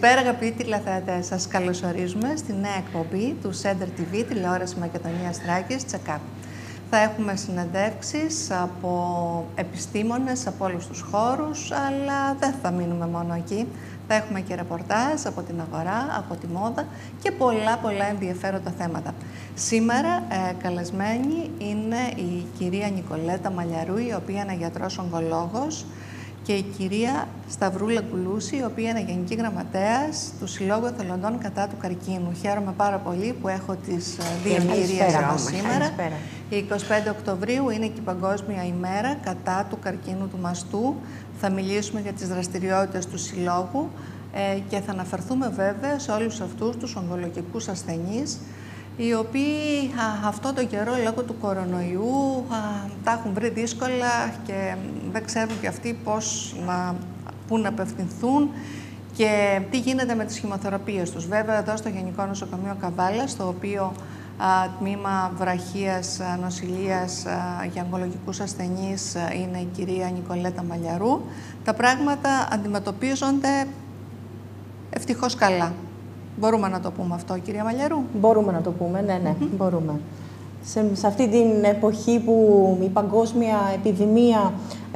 Καλησπέρα αγαπητοί τηλεθεατές. Σας καλωσορίζουμε στη νέα εκπομπή του Center TV, τηλεόραση Μακεδονίας Θράκης, Check-up. Θα έχουμε συνεντεύξεις από επιστήμονες από όλους τους χώρους, αλλά δεν θα μείνουμε μόνο εκεί. Θα έχουμε και ρεπορτάζ από την αγορά, από τη μόδα και πολλά ενδιαφέροντα θέματα. Σήμερα καλεσμένη είναι η κυρία Νικολέτα Μαλιαρού, η οποία είναι γιατρός ογκολόγος, και η κυρία Σταυρούλα Κουλούση, η οποία είναι Γενική Γραμματέας του Συλλόγου Εθελοντών κατά του καρκίνου. Χαίρομαι πάρα πολύ που έχω τις δύο κυρίες εδώ σήμερα. Η 25 Οκτωβρίου είναι και η Παγκόσμια ημέρα κατά του καρκίνου του μαστού. Θα μιλήσουμε για τις δραστηριότητες του Συλλόγου και θα αναφερθούμε βέβαια σε όλους αυτούς τους ογκολογικούς ασθενείς, οι οποίοι αυτό το καιρό λόγω του κορονοϊού τα έχουν βρει δύσκολα και δεν ξέρουν και αυτοί πού να απευθυνθούν και τι γίνεται με τις χημοθεραπείες τους. Βέβαια, εδώ στο Γενικό Νοσοκομείο Καβάλας, στο οποίο τμήμα βραχίας νοσηλείας για ογκολογικούς ασθενείς είναι η κυρία Νικολέτα Μαλιαρού, τα πράγματα αντιμετωπίζονται ευτυχώς καλά. Μπορούμε να το πούμε αυτό, κυρία Μαλιαρού? Μπορούμε να το πούμε, ναι, μπορούμε. Σε αυτή την εποχή που η παγκόσμια επιδημία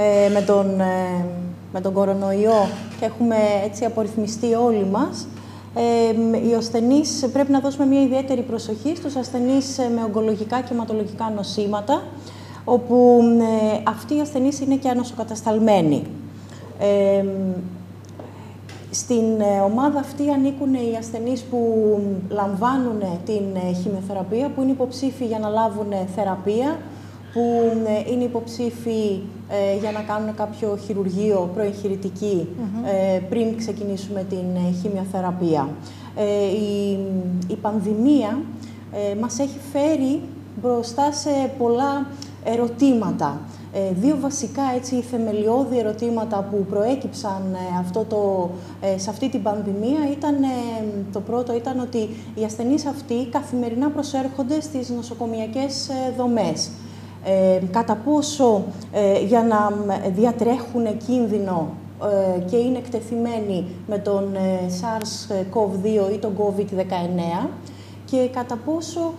με τον κορονοϊό και έχουμε έτσι απορριθμιστεί όλοι μας, οι ασθενείς πρέπει να δώσουμε μια ιδιαίτερη προσοχή στους ασθενείς με ογκολογικά και αιματολογικά νοσήματα, όπου αυτοί οι ασθενείς είναι και ανοσοκατασταλμένοι. Στην ομάδα αυτή ανήκουν οι ασθενείς που λαμβάνουν την χημειοθεραπεία, που είναι υποψήφοι για να λάβουν θεραπεία, που είναι υποψήφοι για να κάνουν κάποιο χειρουργείο προεγχειρητική πριν ξεκινήσουμε την χημειοθεραπεία. Η πανδημία μας έχει φέρει μπροστά σε πολλά ερωτήματα. Δύο βασικά θεμελιώδη ερωτήματα που προέκυψαν σε αυτή την πανδημία ήταν, το πρώτο ήταν ότι οι ασθενείς αυτοί καθημερινά προσέρχονται στις νοσοκομιακές δομές. Κατά πόσο για να διατρέχουν κίνδυνο και είναι εκτεθειμένοι με τον SARS-CoV-2 ή τον COVID-19 και κατά πόσο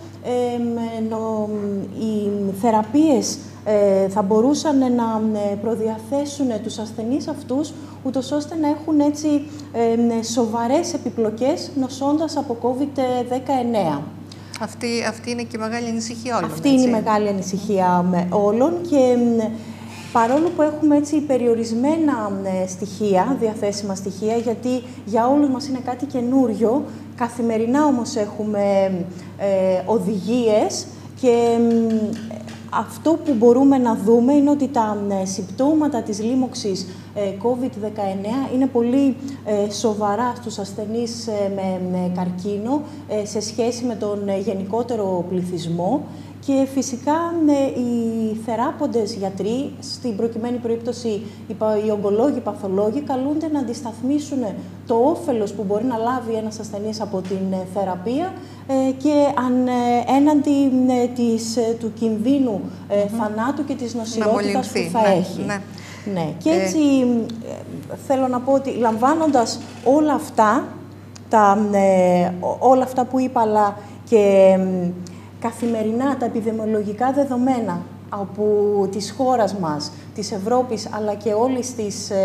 οι θεραπείες θα μπορούσαν να προδιαθέσουν τους ασθενείς αυτούς, ούτως ώστε να έχουν σοβαρές επιπλοκές νοσώντας από COVID-19. Αυτή είναι και η μεγάλη ανησυχία όλων. Αυτή είναι η μεγάλη ανησυχία όλων και παρόλο που έχουμε περιορισμένα στοιχεία, διαθέσιμα στοιχεία, γιατί για όλους μας είναι κάτι καινούριο, καθημερινά όμως έχουμε οδηγίες και αυτό που μπορούμε να δούμε είναι ότι τα συμπτώματα της λίμωξης COVID-19 είναι πολύ σοβαρά στους ασθενείς με καρκίνο σε σχέση με τον γενικότερο πληθυσμό και φυσικά οι θεράποντες γιατροί, στην προκειμένη περίπτωση οι ογκολόγοι, οι παθολόγοι, καλούνται να αντισταθμίσουν το όφελος που μπορεί να λάβει ένας ασθενής από την θεραπεία και έναντι του κινδύνου θανάτου και της νοσηρότητας που θα έχει. Ναι. Και έτσι θέλω να πω ότι λαμβάνοντας όλα αυτά που είπα, αλλά και καθημερινά τα επιδημιολογικά δεδομένα από της χώρας μας, της Ευρώπης, αλλά και όλης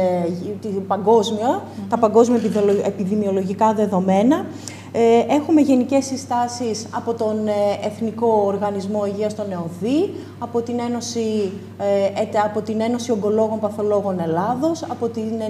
τα παγκόσμια επιδημιολογικά δεδομένα, έχουμε γενικές συστάσεις από τον Εθνικό Οργανισμό Υγείας των ΕΟΔΗ, από την Ένωση Ογκολόγων Παθολόγων Ελλάδος, από την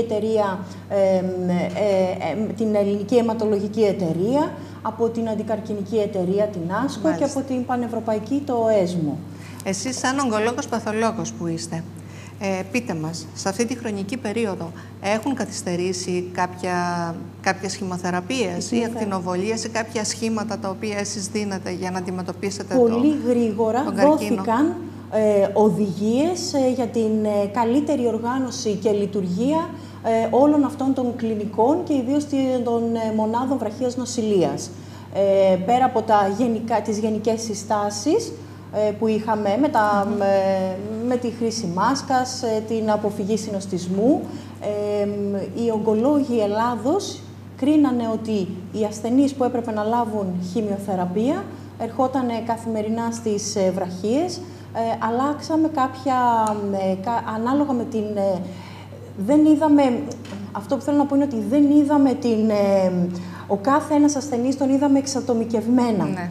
Ελληνική Αιματολογική Εταιρεία, από την Αντικαρκινική Εταιρεία, την ΆΣΚΟ, και από την Πανευρωπαϊκή, το ΕΣΜΟ. Εσείς σαν ογκολόγος παθολόγος που είστε, πείτε μας, σε αυτή τη χρονική περίοδο έχουν καθυστερήσει κάποιες χημοθεραπείες ή ακτινοβολίες ή κάποια σχήματα τα οποία εσείς δίνετε για να αντιμετωπίσετε πολύ γρήγορα δόθηκαν οδηγίες για την καλύτερη οργάνωση και λειτουργία όλων αυτών των κλινικών και ιδίως των μονάδων βραχίας νοσηλείας. Πέρα από τις γενικές συστάσεις που είχαμε με τη χρήση μάσκας, την αποφυγή συνοστισμού, οι ογκολόγοι Ελλάδος κρίνανε ότι οι ασθενείς που έπρεπε να λάβουν χημειοθεραπεία ερχόταν καθημερινά στις βραχίες. Αλλάξαμε κάποια, ανάλογα με την... δεν είδαμε, αυτό που θέλω να πω είναι ότι δεν είδαμε ο κάθε ένας ασθενής τον είδαμε εξατομικευμένα. Ναι.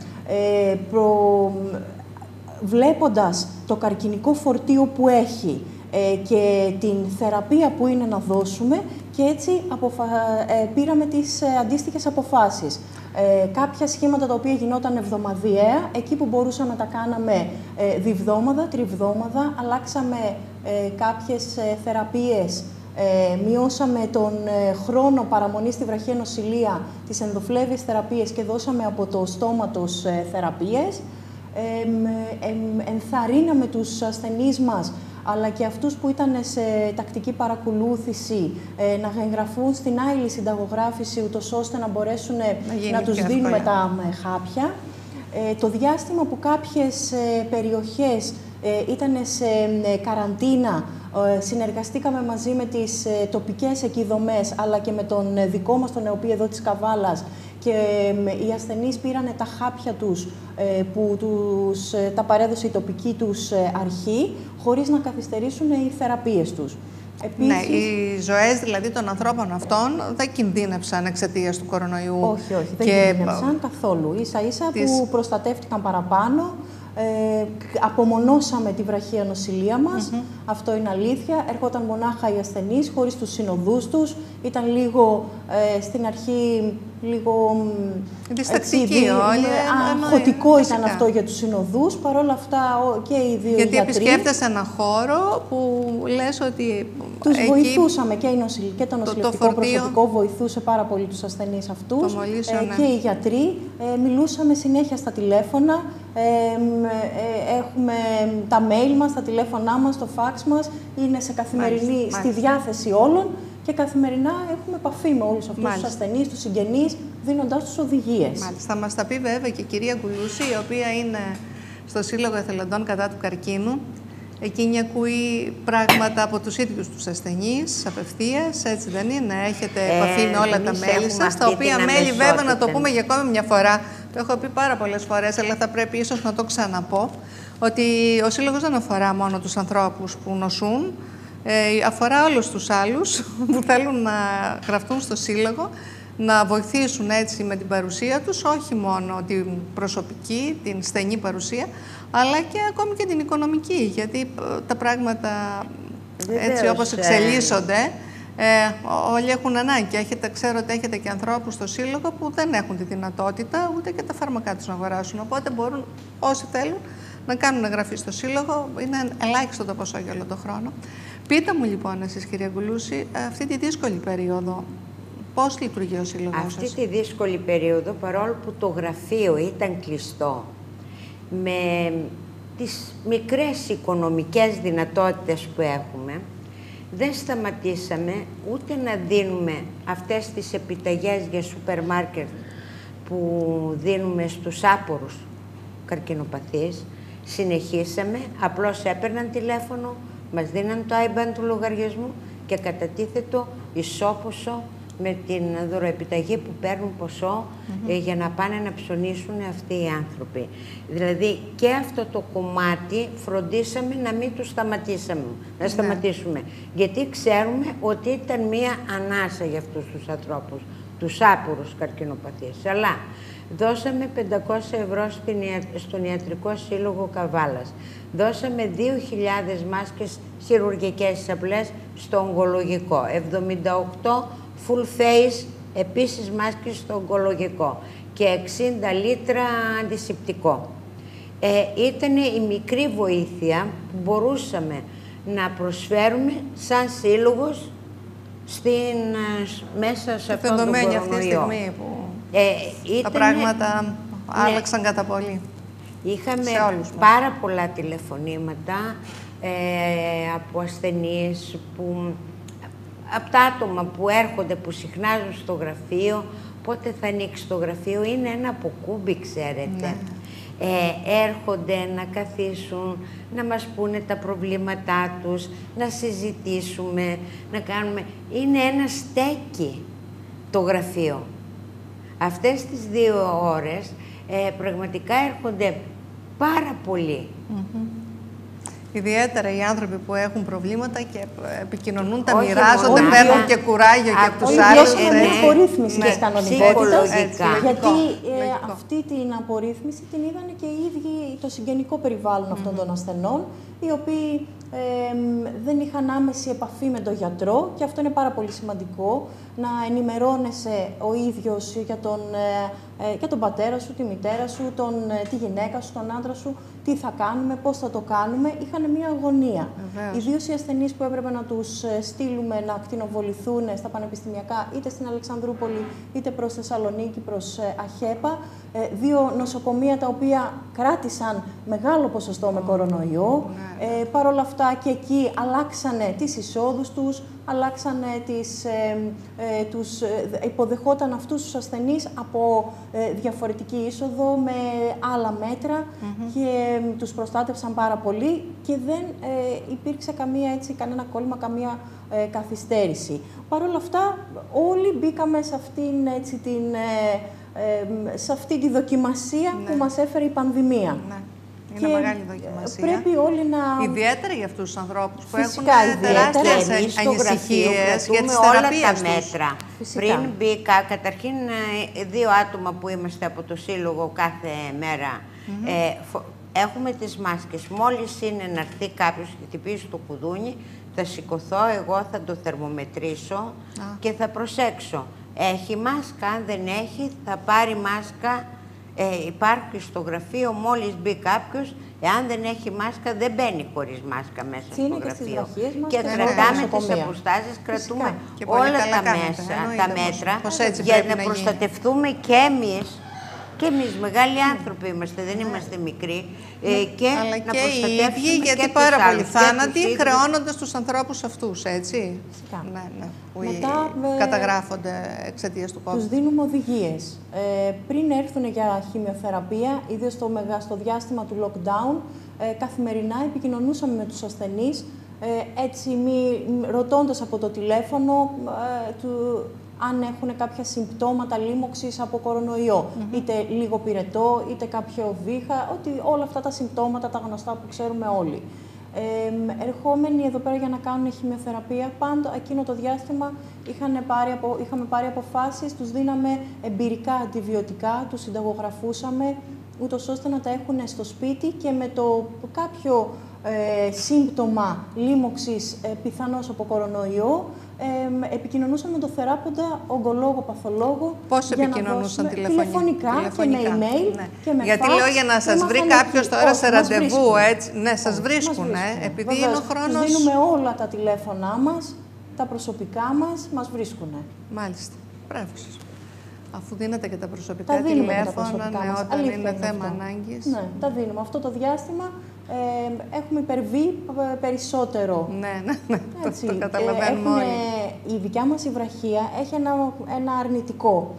Βλέποντας το καρκινικό φορτίο που έχει και την θεραπεία που είναι να δώσουμε, και έτσι πήραμε τις αντίστοιχες αποφάσεις. Κάποια σχήματα τα οποία γινόταν εβδομαδιαία, εκεί που μπορούσαμε να τα κάναμε διβδόμαδα, τριβδόμαδα, αλλάξαμε κάποιες θεραπείες, μειώσαμε τον χρόνο παραμονής στη βραχία νοσηλεία, τις ενδοφλέβιες θεραπείες και δώσαμε από το στόματος θεραπείες. Ενθαρρύναμε τους ασθενείς μας, αλλά και αυτούς που ήταν σε τακτική παρακολούθηση, να εγγραφούν στην άειλη συνταγογράφηση, ούτως ώστε να μπορέσουν να τους δίνουμε τα χάπια. Το διάστημα που κάποιες περιοχές ήταν σε καραντίνα, συνεργαστήκαμε μαζί με τις τοπικές εκεί δομές, αλλά και με τον δικό μας τον ΕΟΠΗ εδώ της Καβάλας, και οι ασθενείς πήρανε τα χάπια τους που τα παρέδωσε η τοπική τους αρχή, χωρίς να καθυστερήσουν οι θεραπείες τους. Επίσης, ναι, οι ζωές δηλαδή των ανθρώπων αυτών δεν κινδύνευσαν εξαιτίας του κορονοϊού. Όχι, δεν κινδύνευσαν καθόλου. Ίσα-ίσα που προστατεύτηκαν παραπάνω. Απομονώσαμε τη βραχία νοσηλεία μας, αυτό είναι αλήθεια. Έρχονταν μονάχα οι ασθενείς, χωρίς τους συνοδούς τους. Ήταν λίγο, στην αρχή, λίγο διστακτική όλοι. Αγχωτικό ήταν αυτό για τους συνοδούς. Παρ' όλα αυτά και οι δύο γιατί γιατροί... επισκέφτεσαι ένα χώρο που λες ότι... Τους εκεί βοηθούσαμε και το νοσηλευτικό προσωπικό βοηθούσε πάρα πολύ τους ασθενείς αυτούς. Και οι γιατροί. Μιλούσαμε συνέχεια στα τηλέφωνα. Έχουμε τα mail μας, τα τηλέφωνά μας, το fax μας. Είναι σε καθημερινή στη διάθεση όλων. Και καθημερινά έχουμε επαφή με όλους αυτούς τους ασθενείς, τους συγγενείς, δίνοντάς τους οδηγίες. Μάλιστα. Θα μας τα πει βέβαια και η κυρία Γκουλούση, η οποία είναι στο Σύλλογο Εθελοντών κατά του καρκίνου. Εκείνη ακούει πράγματα από τους ίδιους τους ασθενείς, απευθείας, έτσι δεν είναι? Έχετε επαφή με όλα τα μέλη σας, τα οποία μέλη βέβαια, να το πούμε για ακόμη μια φορά, το έχω πει πάρα πολλές φορές, αλλά θα πρέπει ίσως να το ξαναπώ, ότι ο Σύλλογος δεν αφορά μόνο τους ανθρώπους που νοσούν, αφορά όλους τους άλλους που θέλουν να γραφτούν στο Σύλλογο, να βοηθήσουν έτσι με την παρουσία τους, όχι μόνο την προσωπική, την στενή παρουσία, αλλά και ακόμη και την οικονομική, γιατί τα πράγματα έτσι όπως εξελίσσονται, όλοι έχουν ανάγκη. Ξέρω ότι έχετε και ανθρώπους στο Σύλλογο που δεν έχουν τη δυνατότητα ούτε και τα φάρμακά τους να αγοράσουν, οπότε μπορούν όσοι θέλουν να κάνουν εγγραφή στο Σύλλογο, είναι ελάχιστο το ποσό για όλο τον χρόνο. Πείτε μου λοιπόν εσείς, κυρία Γκουλούση, αυτή τη δύσκολη περίοδο, πώς λειτουργεί ο Σύλλογος σας? Αυτή τη δύσκολη περίοδο, παρόλο που το γραφείο ήταν κλειστό, με τις μικρές οικονομικές δυνατότητες που έχουμε, δεν σταματήσαμε ούτε να δίνουμε αυτές τις επιταγές για σούπερ μάρκετ που δίνουμε στους άπορους καρκινοπαθείς. Συνεχίσαμε, απλώς έπαιρναν τηλέφωνο, μας δίναν το IBAN του λογαριασμού και κατατίθετο ισόποσο με την δωροεπιταγή που παίρνουν ποσό για να πάνε να ψωνίσουν αυτοί οι άνθρωποι. Δηλαδή και αυτό το κομμάτι φροντίσαμε να μην το σταματήσουμε. Γιατί ξέρουμε ότι ήταν μία ανάσα για αυτούς τους ανθρώπους, τους άπορους καρκινοπαθείς. Αλλά δώσαμε 500 ευρώ στον Ιατρικό Σύλλογο Καβάλας. Δώσαμε 2.000 μάσκες χειρουργικές απλές στο ογκολογικό. 78 full face επίσης μάσκες στο ογκολογικό. Και 60 λίτρα αντισηπτικό. Ήταν η μικρή βοήθεια που μπορούσαμε να προσφέρουμε σαν σύλλογος μέσα σε αυτόν τον κορονοϊό. Αυτή τη στιγμή που τα πράγματα άλλαξαν κατά πολύ. Είχαμε πάρα πολλά τηλεφωνήματα από ασθενείς, από τα άτομα που έρχονται, που συχνάζουν στο γραφείο, πότε θα ανοίξει το γραφείο. Είναι ένα αποκούμπι, ξέρετε. Ναι. Έρχονται να καθίσουν, να μας πούνε τα προβλήματά τους, να συζητήσουμε, να κάνουμε... Είναι ένα στέκι. το γραφείο. Αυτές τις 2 ώρες πραγματικά έρχονται πάρα πολλοί. Ιδιαίτερα οι άνθρωποι που έχουν προβλήματα και επικοινωνούν, τα μοιράζονται, παίρνουν και κουράγιο και από τους άλλους. Είναι μια απορρίθμιση της κανονικότητας, γιατί λογικό. αυτή την απορρίθμιση την είδαν και οι ίδιοι το συγγενικό περιβάλλον αυτών των ασθενών, οι οποίοι δεν είχαν άμεση επαφή με τον γιατρό, και αυτό είναι πάρα πολύ σημαντικό, να ενημερώνεσαι ο ίδιος για τον πατέρα σου, τη μητέρα σου, τη γυναίκα σου, τον άντρα σου, τι θα κάνουμε, πώς θα το κάνουμε. Είχαν μια αγωνία. Ιδίως οι ασθενείς που έπρεπε να τους στείλουμε να ακτινοβοληθούν στα πανεπιστημιακά, είτε στην Αλεξανδρούπολη, είτε προς Θεσσαλονίκη, προς Αχέπα. 2 νοσοκομεία τα οποία κράτησαν μεγάλο ποσοστό με κορονοϊό. Παρ' όλα αυτά και εκεί αλλάξανε τις εισόδους τους, αλλάξανε υποδεχόταν αυτούς τους ασθενείς από διαφορετική είσοδο με άλλα μέτρα και τους προστάτευσαν πάρα πολύ και δεν υπήρξε κανένα κόλλημα, καμία καθυστέρηση. Παρ' όλα αυτά όλοι μπήκαμε σε αυτή τη δοκιμασία που μας έφερε η πανδημία. Είναι μεγάλη δοκιμασία. Πρέπει όλοι να... Ιδιαίτερα για αυτούς τους ανθρώπους που έχουν τεράστιες ανησυχίες για τις όλα θεραπείες τα μέτρα. Πριν μπήκα, καταρχήν 2 άτομα που είμαστε από το Σύλλογο κάθε μέρα, έχουμε τις μάσκες. Μόλις είναι να έρθει κάποιος και χτυπήσει το κουδούνι, θα σηκωθώ εγώ, θα το θερμομετρήσω και θα προσέξω. Έχει μάσκα, αν δεν έχει θα πάρει μάσκα. Υπάρχει στο γραφείο, μόλις μπει κάποιος, εάν δεν έχει μάσκα, δεν μπαίνει χωρίς μάσκα μέσα στο γραφείο. Και κρατάμε τις αποστάσεις, κρατούμε όλα τα μέτρα για να προστατευτούμε και εμείς. Και εμείς μεγάλοι άνθρωποι είμαστε, δεν είμαστε μικροί. Αλλά και οι ίδιοι, γιατί πάρα πολλοί θάνατοι χρεώνονται στους ανθρώπους αυτούς, έτσι. Που καταγράφονται εξαιτίας του COVID. Τους δίνουμε οδηγίες. Πριν έρθουν για χημειοθεραπεία, ιδίως στο διάστημα του lockdown, καθημερινά επικοινωνούσαμε με τους ασθενείς, ρωτώντας από το τηλέφωνο αν έχουν κάποια συμπτώματα λίμωξης από κορονοϊό. Είτε λίγο πυρετό, είτε κάποιο βήχα, όλα αυτά τα συμπτώματα, τα γνωστά που ξέρουμε όλοι. Ερχόμενοι εδώ πέρα για να κάνουν χημειοθεραπεία, πάντα εκείνο το διάστημα είχαμε πάρει αποφάσεις, τους δίναμε εμπειρικά αντιβιωτικά, τους συνταγογραφούσαμε, ούτως ώστε να τα έχουν στο σπίτι και με το κάποιο σύμπτωμα λίμωξης πιθανώς από κορονοϊό, επικοινωνούσαμε με τον θεράποντα, ογκολόγο, παθολόγο. Πώς επικοινωνούσαν τηλεφωνικά και με email και με γιατί fax, λέω για να σας βρει κάποιος τώρα σε ραντεβού, έτσι. Ναι, σας βρίσκουν, επειδή είναι ο χρόνος... Τους δίνουμε όλα τα τηλέφωνά μας, τα προσωπικά μας βρίσκουν. Μάλιστα. Μπράβο σας. Αφού δίνετε και τα προσωπικά τηλέφωνα, όταν είναι θέμα ανάγκης. Ναι, τα δίνουμε. Αυτό το διάστημα έχουμε υπερβεί περισσότερο. Ναι, το καταλαβαίνουμε όλοι. Η δικιά μας υβραχία έχει ένα αρνητικό.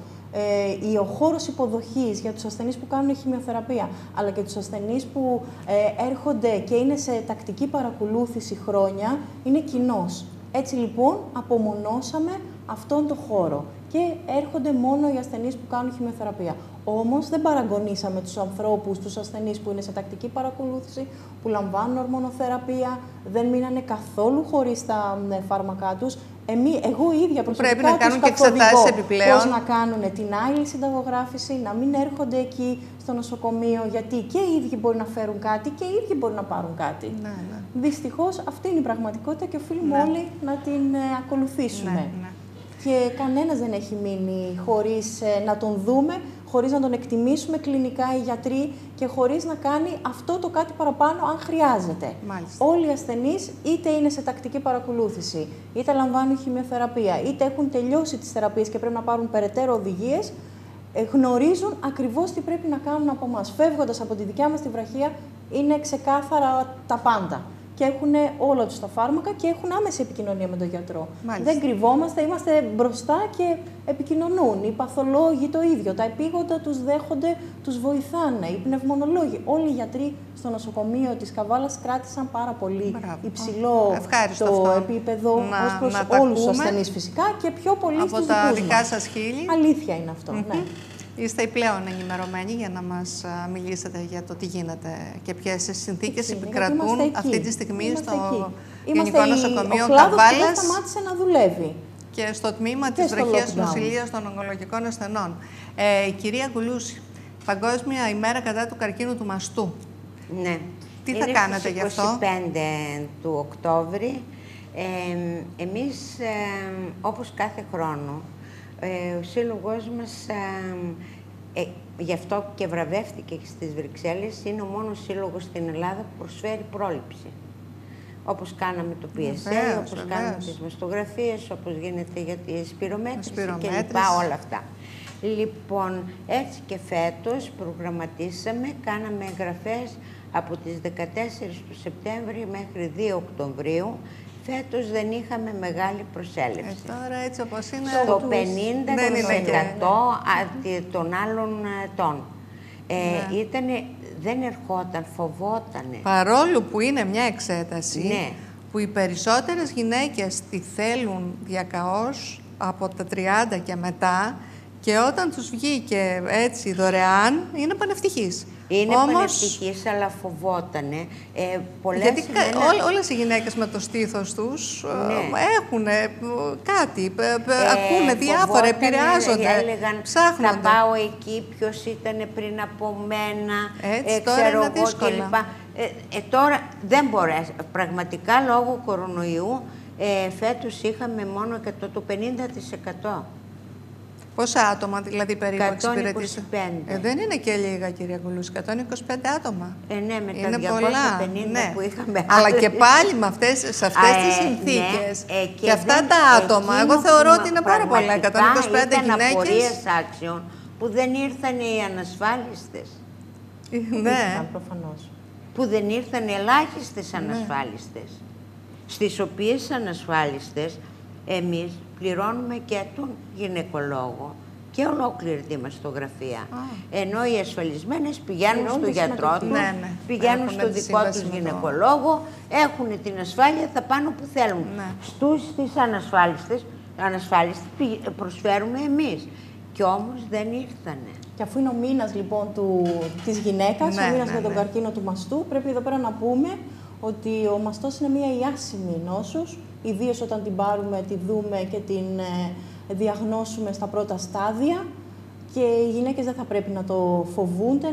Ο χώρος υποδοχής για τους ασθενείς που κάνουν χημειοθεραπεία, αλλά και τους ασθενείς που έρχονται και είναι σε τακτική παρακολούθηση χρόνια, είναι κοινός. Έτσι λοιπόν απομονώσαμε αυτόν τον χώρο και έρχονται μόνο οι ασθενείς που κάνουν χημειοθεραπεία. Όμως δεν παραγωνίσαμε τους ανθρώπους, τους ασθενείς που είναι σε τακτική παρακολούθηση, που λαμβάνουν ορμονοθεραπεία, δεν μείνανε καθόλου χωρίς τα φάρμακά τους. Εγώ ίδια προσωπικά τους καθοδηγώ πώς να κάνουν την άλλη συνταγογράφηση, να μην έρχονται εκεί στο νοσοκομείο, γιατί και οι ίδιοι μπορεί να φέρουν κάτι και οι ίδιοι μπορεί να πάρουν κάτι. Δυστυχώς αυτή είναι η πραγματικότητα και οφείλουμε όλοι να την ακολουθήσουμε. Και κανένας δεν έχει μείνει χωρίς να τον δούμε, χωρίς να τον εκτιμήσουμε κλινικά οι γιατροί και χωρίς να κάνει αυτό το κάτι παραπάνω αν χρειάζεται. Μάλιστα. Όλοι οι ασθενείς είτε είναι σε τακτική παρακολούθηση, είτε λαμβάνουν χημειοθεραπεία, είτε έχουν τελειώσει τις θεραπείες και πρέπει να πάρουν περαιτέρω οδηγίες, γνωρίζουν ακριβώς τι πρέπει να κάνουν από εμάς. Φεύγοντας από τη δικιά μας τη βραχία, είναι ξεκάθαρα τα πάντα. και έχουν όλα τους τα φάρμακα και έχουν άμεση επικοινωνία με τον γιατρό. Μάλιστα. Δεν κρυβόμαστε, είμαστε μπροστά και επικοινωνούν. Οι παθολόγοι το ίδιο, τα επίγοντα τους δέχονται, τους βοηθάνε, οι πνευμονολόγοι. Όλοι οι γιατροί στο νοσοκομείο της Καβάλας κράτησαν πάρα πολύ υψηλό το επίπεδο ως προς όλους τους ασθενείς φυσικά και πιο πολύ στους δικούς μας. Από τα δικά σας χείλη. Αλήθεια είναι αυτό, ναι. Είστε οι πλέον ενημερωμένοι για να μας μιλήσετε για το τι γίνεται και ποιες συνθήκες επικρατούν αυτή τη στιγμή στο Γενικό Νοσοκομείο Καβάλας. Δεν σταμάτησε να δουλεύει. Και στο τμήμα της βραχίας νοσηλείας των ογκολογικών ασθενών. Κυρία Γκουλούση, Παγκόσμια ημέρα κατά του καρκίνου του μαστού. Ναι. Τι θα κάνετε γι' αυτό? 25 του Οκτώβρη. Εμείς, όπως κάθε χρόνο, ο σύλλογος μας, γι' αυτό και βραβεύτηκε στις Βρυξέλλες, είναι ο μόνος σύλλογος στην Ελλάδα που προσφέρει πρόληψη. Όπως κάναμε το PSA, όπως κάναμε τις μαστογραφίες, όπως γίνεται για τη σπυρομέτρηση και λοιπά, όλα αυτά. Λοιπόν, έτσι και φέτος προγραμματίσαμε, κάναμε εγγραφές από τις 14 του Σεπτέμβρη μέχρι 2 Οκτωβρίου. Φέτος δεν είχαμε μεγάλη προσέλευση. Τώρα έτσι όπως είναι... Στο 50% των άλλων ετών. Δεν ερχόταν, φοβότανε. Παρόλο που είναι μια εξέταση, που οι περισσότερες γυναίκες τη θέλουν διακαώς από τα 30 και μετά, και όταν τους βγήκε έτσι δωρεάν, είναι πανευτυχείς. Είναι πανευτυχείς, αλλά φοβότανε. Γιατί όλες οι γυναίκες με το στήθος τους έχουν κάτι, ακούνε διάφορα, επηρεάζονται, ψάχνονται. Θα πάω εκεί, ποιος ήταν πριν από μένα, έτσι, τώρα είναι δύσκολα. Τώρα δεν μπορέσει. Πραγματικά, λόγω κορονοϊού, φέτος είχαμε μόνο το 50%. Πόσα άτομα δηλαδή περίπου εξυπηρετήσατε? 125. Δεν είναι και λίγα, κυρία Γκουλούση, 125 άτομα. Ναι, με είναι τα 250 πολλά, που είχαμε. Αλλά και πάλι σε αυτές τις συνθήκες και αυτά τα άτομα, εγώ θεωρώ ότι είναι πάρα πολλά, 125 γυναίκες. Ήταν απορίες άξιων που δεν ήρθαν οι ανασφάλιστες. Ναι. Προφανώς. Που δεν ήρθαν ελάχιστες ανασφάλιστες. Στις οποίες ανασφάλιστες εμείς πληρώνουμε και τον γυναικολόγο και ολόκληρη τη μαστογραφία. Ενώ οι ασφαλισμένες πηγαίνουν στο γιατρό τους, πηγαίνουν στο δικό τους γυναικολόγο, έχουν την ασφάλεια, θα πάνε όπου θέλουν. Στις ανασφάλιστες προσφέρουμε εμείς. Κι όμως δεν ήρθανε. Και αφού είναι ο μήνας λοιπόν της γυναίκας, ο μήνας για τον καρκίνο του μαστού, πρέπει εδώ πέρα να πούμε ότι ο μαστός είναι μια ιάσιμη νόσος, ιδίως όταν την πάρουμε, τη δούμε και την διαγνώσουμε στα πρώτα στάδια, και οι γυναίκες δεν θα πρέπει να το φοβούνται,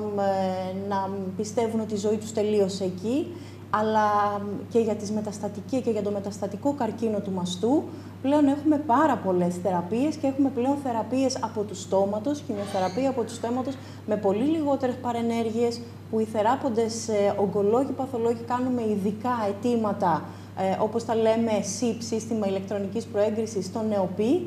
να πιστεύουν ότι η ζωή τους τελείωσε εκεί, αλλά και για τις μεταστατικές και για το μεταστατικό καρκίνο του μαστού πλέον έχουμε πάρα πολλές θεραπείες και έχουμε πλέον θεραπείες από του στόματος, χημειοθεραπεία από του στόματος με πολύ λιγότερες παρενέργειες, που οι θεράποντες ογκολόγοι, παθολόγοι κάνουμε ειδικά αιτήματα, όπως τα λέμε SIP, σύστημα ηλεκτρονικής προέγκρισης στο ΝΕΟΠΗ,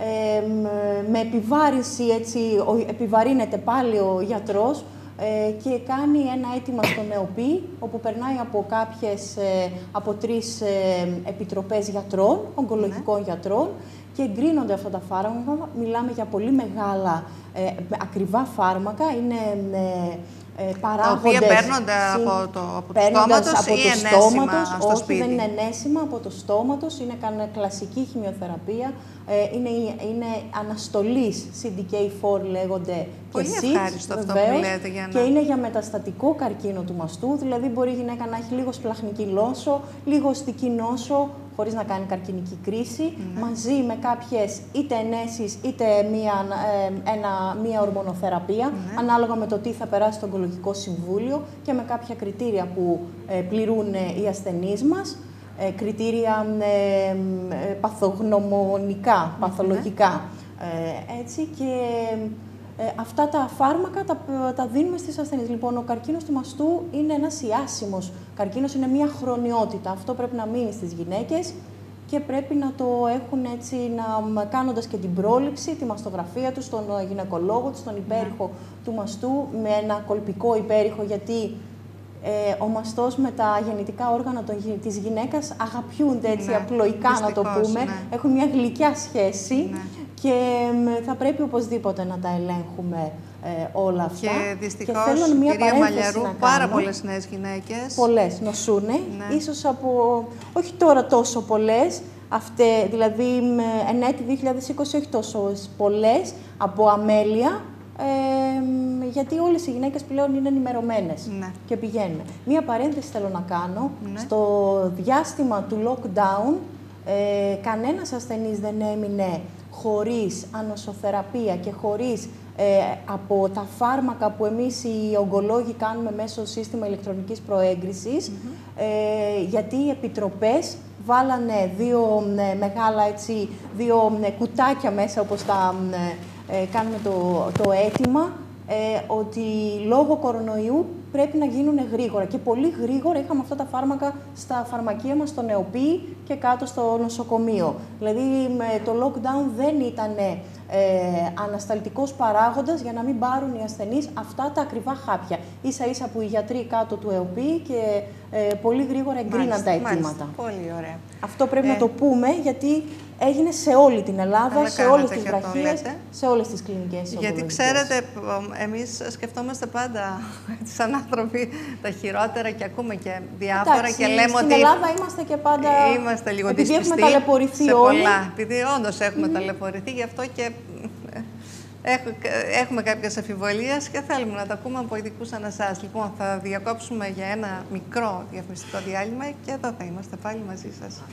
με επιβάρυνση, έτσι, επιβαρύνεται πάλι ο γιατρός και κάνει ένα αίτημα στο ΝΕΟΠΗ, όπου περνάει από 3 επιτροπές γιατρών, ογκολογικών γιατρών, και εγκρίνονται αυτά τα φάρμακα. Μιλάμε για πολύ μεγάλα, ακριβά φάρμακα, είναι παράγοντες. Τα οποία παίρνονται από το στόματος ή ενέσιμα στο σπίτι? Όχι, δεν είναι ενέσιμα από το στόματος, είναι κλασική χημειοθεραπεία, είναι αναστολής, CDK4 λέγονται, πολύ και ευχάριστο αυτό που λέτε. Και είναι για μεταστατικό καρκίνο του μαστού, δηλαδή μπορεί η γυναίκα να έχει λίγο σπλαχνική νόσο, λίγο οστική νόσο, χωρίς να κάνει καρκινική κρίση, μαζί με κάποιες είτε ενέσεις είτε μία ορμονοθεραπεία, ανάλογα με το τι θα περάσει στο Ογκολογικό Συμβούλιο και με κάποια κριτήρια που πληρούν οι ασθενείς μας, κριτήρια παθογνωμονικά, παθολογικά. Έτσι, και αυτά τα φάρμακα τα δίνουμε στις ασθενείς. Λοιπόν, ο καρκίνος του μαστού είναι ένας ιάσιμος καρκίνος, είναι μια χρονιότητα. Αυτό πρέπει να μείνει στις γυναίκες και πρέπει να το έχουν έτσι, κάνοντας και την πρόληψη, τη μαστογραφία τους, τον γυναικολόγο τους, τον υπέρηχο του μαστού, με ένα κολπικό υπέρηχο, γιατί ο μαστός με τα γεννητικά όργανα της γυναίκας αγαπιούνται έτσι απλοϊκά, να το πούμε. Έχουν μια γλυκιά σχέση και θα πρέπει οπωσδήποτε να τα ελέγχουμε όλα αυτά. Και δυστυχώς, κυρία Μαλιαρού, πάρα πολλές νέες γυναίκες. Πολλές νοσούνε, ίσως από, όχι τώρα τόσο πολλές, δηλαδή εν έτη 2020 όχι τόσο πολλές, από αμέλεια, γιατί όλες οι γυναίκες πλέον είναι ενημερωμένες και πηγαίνουν. Μία παρένθεση θέλω να κάνω. Στο διάστημα του lockdown, κανένας ασθενής δεν έμεινε χωρίς ανοσοθεραπεία και χωρίς από τα φάρμακα που εμείς οι ογκολόγοι κάνουμε μέσω σύστημα ηλεκτρονικής προέγκρισης, γιατί οι επιτροπές βάλανε δύο κουτάκια μέσα, όπως τα κάνουμε το αίτημα, ότι λόγω κορονοϊού πρέπει να γίνουν γρήγορα. Και πολύ γρήγορα είχαμε αυτά τα φάρμακα στα φαρμακεία μας, στο ΝΕΟΠΗ και κάτω στο νοσοκομείο. Δηλαδή, το lockdown δεν ήταν ανασταλτικός παράγοντας για να μην πάρουν οι ασθενείς αυτά τα ακριβά χάπια. Ίσα-ίσα που οι γιατροί κάτω του ΕΟΠΗ και πολύ γρήγορα εγκρίναν τα αιτήματα. Πολύ ωραία. Αυτό πρέπει να το πούμε, γιατί έγινε σε όλη την Ελλάδα, σε όλες τις βραχίες, σε όλες τις κλινικές. Γιατί ξέρετε, εμείς σκεφτόμαστε πάντα σαν άνθρωποι τα χειρότερα και ακούμε και διάφορα. Εντάξει, και λέμε στην ότι Ελλάδα είμαστε και πάντα. Είμαστε λίγο επειδή δυσπιστοί έχουμε ταλαιπωρηθεί σε όλοι. πολλά. Επειδή όντως έχουμε ταλαιπωρηθεί, γι' αυτό και έχουμε κάποιες αμφιβολίες και θέλουμε να τα ακούμε από ειδικούς σαν εσάς. Λοιπόν, θα διακόψουμε για ένα μικρό διαφημιστικό διάλειμμα και εδώ θα είμαστε πάλι μαζί σας.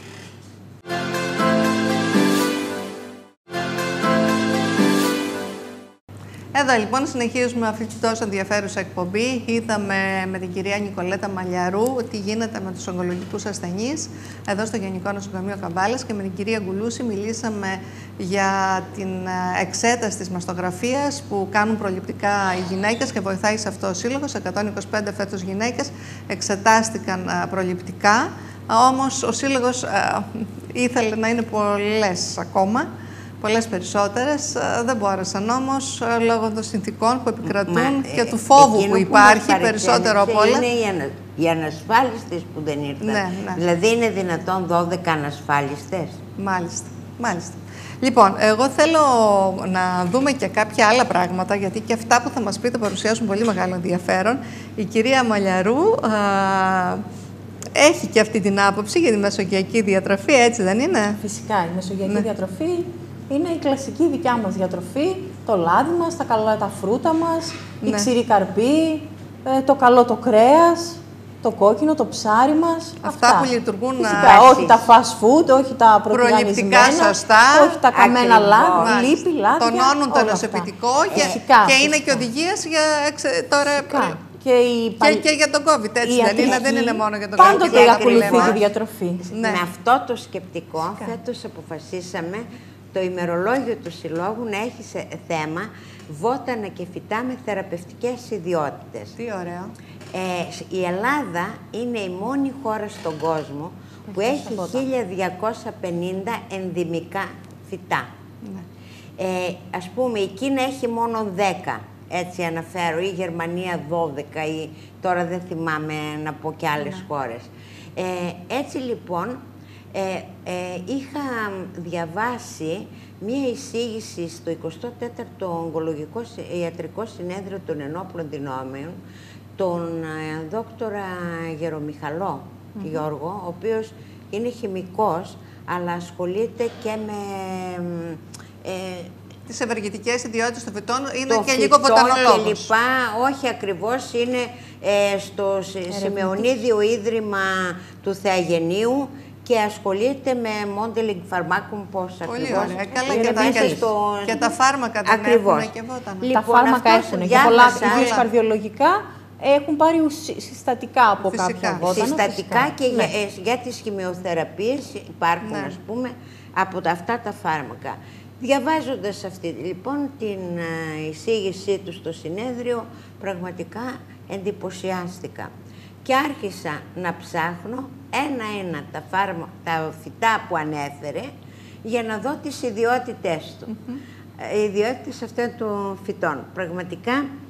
Εδώ λοιπόν συνεχίζουμε αυτή τη τόσο ενδιαφέρουσα εκπομπή. Είδαμε με την κυρία Νικολέτα Μαλιαρού τι γίνεται με τους ογκολογικούς ασθενείς εδώ στο Γενικό Νοσοκομείο Καμπάλας, και με την κυρία Γκουλούση μιλήσαμε για την εξέταση της μαστογραφίας που κάνουν προληπτικά οι γυναίκες και βοηθάει σε αυτό ο σύλλογος. 125 φέτος γυναίκες εξετάστηκαν προληπτικά, όμως ο σύλλογος ήθελε να είναι πολλές ακόμα. Πολλές περισσότερες, δεν μπόρεσαν όμως λόγω των συνθηκών που επικρατούν και του φόβου που υπάρχει περισσότερο από όλα. Είναι οι ανασφάλιστες που δεν ήρθαν. Δηλαδή είναι δυνατόν 12 ανασφάλιστες. Μάλιστα. Λοιπόν, εγώ θέλω να δούμε και κάποια άλλα πράγματα, γιατί και αυτά που θα μας πείτε παρουσιάζουν πολύ μεγάλο ενδιαφέρον. Η κυρία Μαλιαρού έχει και αυτή την άποψη για τη μεσογειακή διατροφή, έτσι δεν είναι? Φυσικά, η μεσογειακή διατροφή είναι η κλασική δικιά μας διατροφή, το λάδι μας, τα φρούτα μας, η ξηρή καρπή, το καλό το κρέας, το κόκκινο, το ψάρι μας. Αυτά που λειτουργούν όχι τα fast food, όχι τα προληπτικά σωστά, όχι τα καμένα λίπη, λάδια. Τονώνουν το νοσοποιητικό και είναι και οδηγίες για τώρα. Και για τον COVID, έτσι δεν είναι? Δεν είναι μόνο για τον COVID. Πάντοτε ακολουθεί τη διατροφή. Με αυτό το σκεπτικό, φέτος αποφασίσαμε το ημερολόγιο του Συλλόγου να έχει θέμα βότανα και φυτά με θεραπευτικές ιδιότητες. Τι ωραίο. Η Ελλάδα είναι η μόνη χώρα στον κόσμο που έχει 1250 ενδυμικά φυτά. Ας πούμε, η Κίνα έχει μόνο 10. Έτσι αναφέρω, η Γερμανία 12, ή τώρα δεν θυμάμαι να πω και άλλες χώρες. Έτσι λοιπόν, είχα διαβάσει μία εισήγηση στο 24ο Ογκολογικό Ιατρικό Συνέδριο των Ενόπλων Δυνάμεων, τον δόκτορα Γερομιχαλό Γιώργο, ο οποίος είναι χημικός, αλλά ασχολείται και με τις ευεργετικές ιδιότητες των φυτών, είναι και λίγο βοτανολόγος. Όχι ακριβώς, είναι στο Σημεωνίδιο Ίδρυμα του Θεαγενείου και ασχολείται με modeling φαρμάκων, πώς ακριβώς. Πολύ ωραία. Καλά, και τα φάρμακα δεν έχουν και βότανα. Λοιπόν, τα φάρμακα έχουν και πολλά, ιδίως καρδιολογικά, έχουν πάρει συστατικά από κάποια βότανα. Συστατικά και για τις χημειοθεραπείες υπάρχουν, ας πούμε, από αυτά τα φάρμακα. Διαβάζοντας αυτή λοιπόν την εισήγησή του στο συνέδριο, πραγματικά εντυπωσιάστηκα. Και άρχισα να ψάχνω ένα-ένα τα φυτά που ανέφερε για να δω τις ιδιότητές του. Οι ιδιότητες αυτών των φυτών. Πραγματικά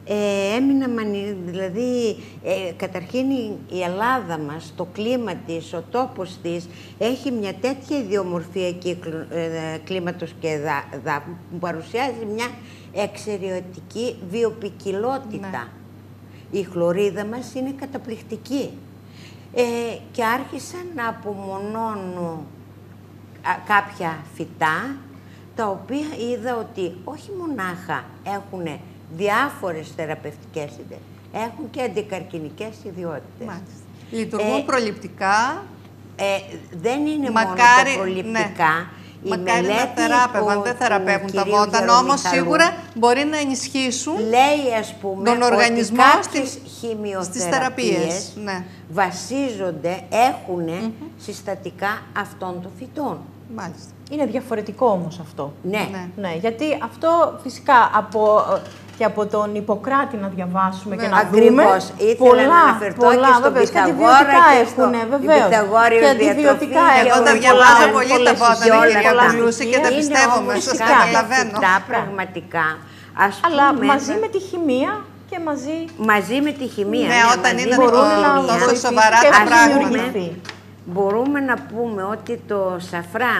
έμεινα δηλαδή, καταρχήν η Ελλάδα μας, το κλίμα της, ο τόπος της, έχει μια τέτοια ιδιομορφία κλίματος και δάφου που παρουσιάζει μια εξαιρετική βιοποικιλότητα. Ναι. Η χλωρίδα μας είναι καταπληκτική. Και άρχισαν να απομονώνω κάποια φυτά, τα οποία είδα ότι όχι μονάχα έχουν διάφορες θεραπευτικές ιδέες, έχουν και αντικαρκινικές ιδιότητες. Λειτουργούν προληπτικά. Δεν είναι μόνο τα προληπτικά. Ναι. Μακάρι να θεράπευαν, δεν θεραπεύουν τα βόταν, όμως σίγουρα μπορεί να ενισχύσουν, λέει, ας πούμε, τον οργανισμό στις χημειοθεραπείες. Ναι. Βασίζονται, έχουν συστατικά αυτών των φυτών. Μάλιστα. Είναι διαφορετικό όμως αυτό. Ναι. Ναι, γιατί αυτό φυσικά και από τον Ιπποκράτη να διαβάσουμε και να ακριβώς. δούμε. Πολλά, βεβαίως. Και αντιβιωτικά έχουν, βεβαίως. Και αντιβιωτικά έχουν. Εγώ τα διαβάζω πολύ τα βότανα, κυρία Πουλούση, και τα πιστεύομαι. Σας καταλαβαίνω. Πραγματικά. Αλλά μαζί με τη χημεία και μαζί με τη χημεία. Ναι, όταν είναι τόσο σοβαρά τα πράγματα. Μπορούμε να πούμε ότι το σαφράν,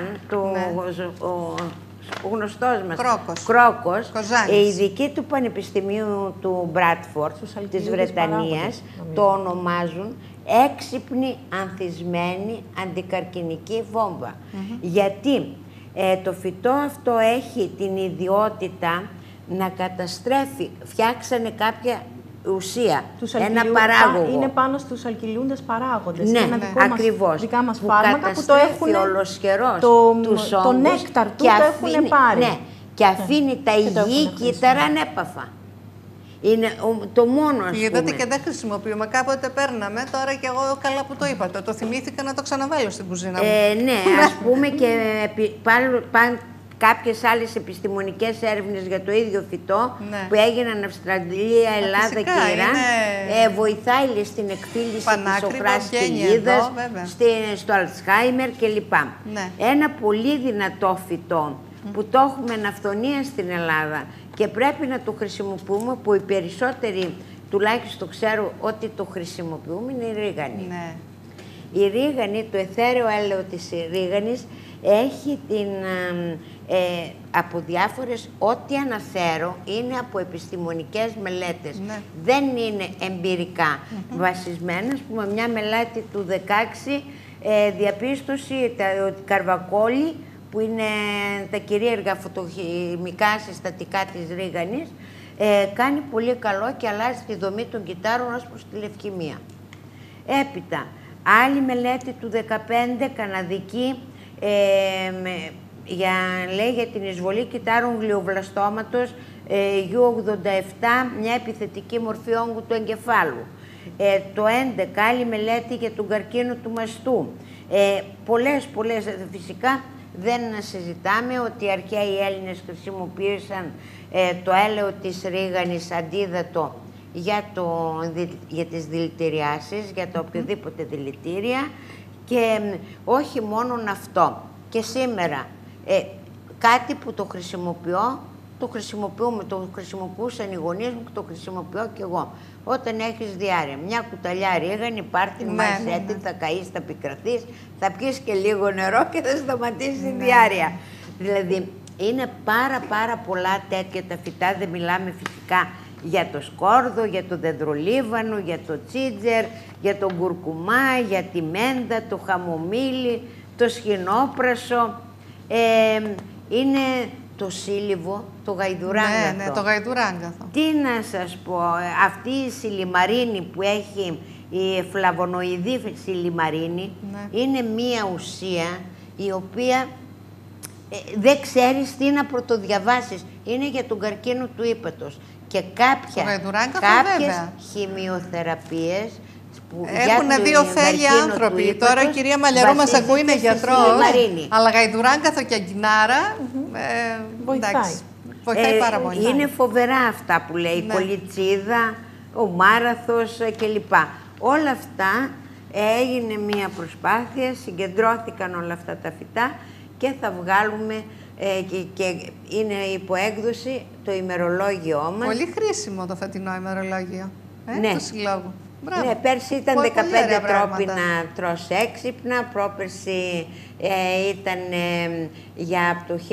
ο γνωστός μας Κρόκος, οι ειδικοί του Πανεπιστημίου του Μπράτφορντ, της Βρετανίας, το ονομάζουν έξυπνη ανθισμένη αντικαρκινική βόμβα. Γιατί το φυτό αυτό έχει την ιδιότητα να καταστρέφει, φτιάξανε κάποια ουσία, ένα παράγωγο. Είναι πάνω στους αλκυλούντες παράγοντες. Ναι, ακριβώς. Δικά μας φάρμακα που το έχουν ολοσχερός τους το νέκταρ του το έχουν πάρει. Ναι, και αφήνει τα υγιή κύτταρα ανέπαφα. Είναι το μόνο, ας πούμε. Είδατε και δεν χρησιμοποιούμε. Κάποτε παίρναμε, τώρα και εγώ καλά που το είπατε. Το θυμήθηκα να το ξαναβάλω στην κουζίνα μου. Ναι, ας πούμε και κάποιες άλλες επιστημονικές έρευνες για το ίδιο φυτό που έγιναν Αυστραλία, Ελλάδα και Ιράν, βοηθάει στην εκφύλιση της οχράς κοιλίδας, στο Αλτσχάιμερ κλπ. Ναι. Ένα πολύ δυνατό φυτό που το έχουμε ναυτονία στην Ελλάδα και πρέπει να το χρησιμοποιούμε, που οι περισσότεροι τουλάχιστον ξέρω ότι το χρησιμοποιούμε, είναι η ρίγανη. Ναι. Η ρίγανη, το αιθέρεο έλαιο της ρίγανης, έχει από διάφορες, ό,τι αναφέρω είναι από επιστημονικές μελέτες. Ναι. Δεν είναι εμπειρικά βασισμένα. Ας πούμε, μια μελέτη του 16 διαπίστωση ότι καρβακόλι, που είναι τα κυρίαρχα φωτοχημικά συστατικά της ρίγανης, κάνει πολύ καλό και αλλάζει τη δομή των κυττάρων ως προς τη λευκαιμία. Άλλη μελέτη του 15, καναδική, λέει για την εισβολή κυττάρων γλιοβλαστώματος U87, μια επιθετική μορφή όγκου του εγκεφάλου. Το 11, άλλη μελέτη για τον καρκίνο του μαστού. Πολλές, φυσικά δεν συζητάμε ότι οι αρχαίοι Έλληνες χρησιμοποίησαν το έλαιο της ρίγανης αντίδατο για τις δηλητηριάσεις, για τα οποιοδήποτε δηλητήρια, και όχι μόνον αυτό. Και σήμερα κάτι που το χρησιμοποιώ, το χρησιμοποιούσαν οι γονείς μου και το χρησιμοποιώ και εγώ. Όταν έχεις διάρρεια, μια κουταλιά ρίγανη, πάρ' την, θα καείς, θα πικραθείς, θα πιεις και λίγο νερό και θα σταματήσει η διάρρεια. Δηλαδή, είναι πάρα πολλά τέτοια τα φυτά, δεν μιλάμε φυσικά για το σκόρδο, για το δεντρολίβανο, για το τσίτζερ, για τον κουρκουμά, για τη μέντα, το χαμομήλι, το σχοινόπρασο, είναι το σύλλιβο, το γαϊδουράγκαθο. Ναι, το γαϊδουράγκαθο. Τι να σας πω, αυτή η σιλιμαρίνη που έχει, η φλαβονοειδή σιλιμαρίνη, είναι μία ουσία η οποία δεν ξέρεις τι να πρωτοδιαβάσεις. Είναι για τον καρκίνο του ύπατος. Και κάποιες χημειοθεραπείες που έχουν δύο ωφέλη άνθρωποι. Τώρα η κυρία Μαλλιαρού μας ακούει, είναι γιατρός, αλλά γαϊδουράγκαθο και αγκινάρα βοηθάει πάρα πολύ. Είναι φοβερά αυτά που λέει, η κολιτσίδα, ο μάραθος κλπ. Όλα αυτά έγινε μία προσπάθεια, συγκεντρώθηκαν όλα αυτά τα φυτά και θα βγάλουμε και είναι υποέκδοση το ημερολόγιό μας. Πολύ χρήσιμο το φετινό ημερολόγιο Ναι. του Συλλόγου. Μπράβο. Ναι, πέρσι ήταν Πολύ 15 ωραία τρόποι πράγματα. να τρως έξυπνα, πρόπερσι ήταν για από το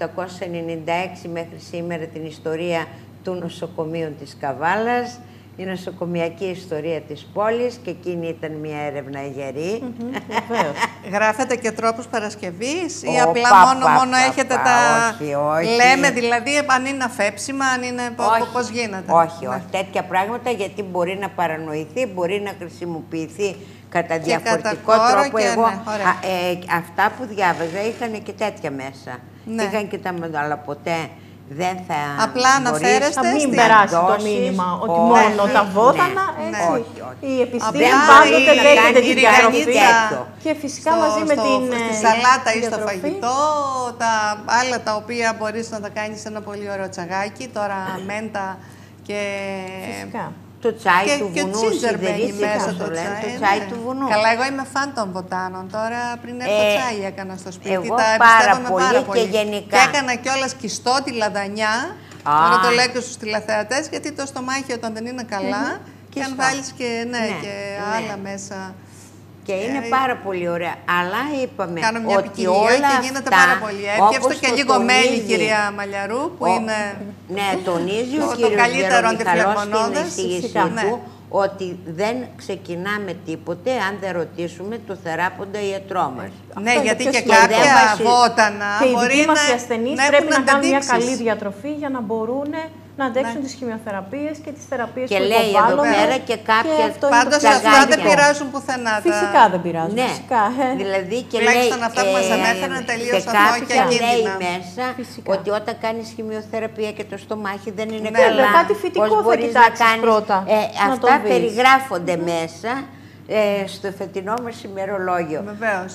1896 μέχρι σήμερα την ιστορία του νοσοκομείου της Καβάλας, η νοσοκομιακή ιστορία της πόλης, και εκείνη ήταν μια έρευνα γερή. Βεβαίως. Γράφετε και τρόπους παρασκευής ή Ω, απλά μόνο έχετε τα... όχι. Λέμε δηλαδή αν είναι αφέψιμα, αν είναι... πώς γίνεται. Όχι, Ναι. όχι. Τέτοια πράγματα, γιατί μπορεί να παρανοηθεί, μπορεί να χρησιμοποιηθεί κατά διαφορετικό κατά χώρο τρόπο. και Εγώ, ναι, ωραία. αυτά που διάβαζα είχαν και τέτοια μέσα. Ναι. Είχαν και τα αλλά ποτέ δεν θα Απλά αναφέρεστε Θα μην στην περάσει το δώσεις, μήνυμα ότι όχι, μόνο τα βότανα, ναι, έτσι. όχι, όχι. Η επιστήμη Απλά πάντοτε η δέχεται τη ριγανίτσα διατροφή. Και φυσικά μαζί με την στη σαλάτα ή στο διατροφή. φαγητό, τα άλλα τα οποία μπορείς να τα κάνεις σε ένα πολύ ωραίο τσαγάκι, τώρα μέντα και... Φυσικά. Το τσάι του και βουνού, ginger μπαίνει σιδερίστηκα, μέσα το το λένε, τσάι. το τσάι Ναι. του βουνού. Καλά, εγώ είμαι φαν των βοτάνων. Τώρα πριν έρθω τσάι έκανα στο σπίτι. Εγώ τα πάρα εμπιστεύομαι πολύ πάρα και πολύ. γενικά. Και έκανα κιόλας κυστό τη λαδανιά. Τώρα το λέω και στους τηλεθεατές, γιατί το στομάχι όταν δεν είναι καλά, και αν Κυστό. βάλεις και, Ναι, και ναι. άλλα μέσα. Και είναι πάρα πολύ ωραία. Αλλά είπαμε Κάνω μια ότι ποικιλία όλα και γίνεται αυτά, πάρα πολύ εύκαιριστο όπως και το λίγο μέλι, τονίζει- κυρία Μαλιαρού, που είναι... Ναι, τονίζει ο το κύριος καλύτερο Γερομιχαλός στην αντιφλεγμονώδες, εισήγησή φυσικά. του, Ναι. ότι δεν ξεκινάμε τίποτε αν δεν ρωτήσουμε το θεράποντα ιατρό μας. Ναι, Αυτό γιατί είναι και πιο σημαντικό. κάποια Δεν μας- βότανα Και οι μπορεί δικοί μας οι να, ασθενείς να πρέπει έχουν να κάνουν μια αντιδείξεις. καλή διατροφή για να μπορούν να αντέξουν Ναι. τις χημειοθεραπείες και τις θεραπείες Και που λέει εδώ υποβάλλονται. πέρα και κάποια αυτό είναι το Πάντως πιο αυτά τσαγάρια. δεν σημαντικό. πειράζουν πουθενά. Φυσικά δεν πειράζουν. Ναι, Φυσικά. δηλαδή και Τουλάχιστον λέει, αυτά που μας ανέφεραν τελείως και αθώα και κάποια λέει ακίνδυνα. μέσα Φυσικά. ότι όταν κάνεις χημειοθεραπεία και το στομάχι δεν είναι Ναι, καλά. κάτι φυτικό πώς θα μπορείς κοιτάξεις να κάνεις, πρώτα, να αυτά το δεις. περιγράφονται μέσα στο φετινό μας ημερολόγιο. Βεβαίως.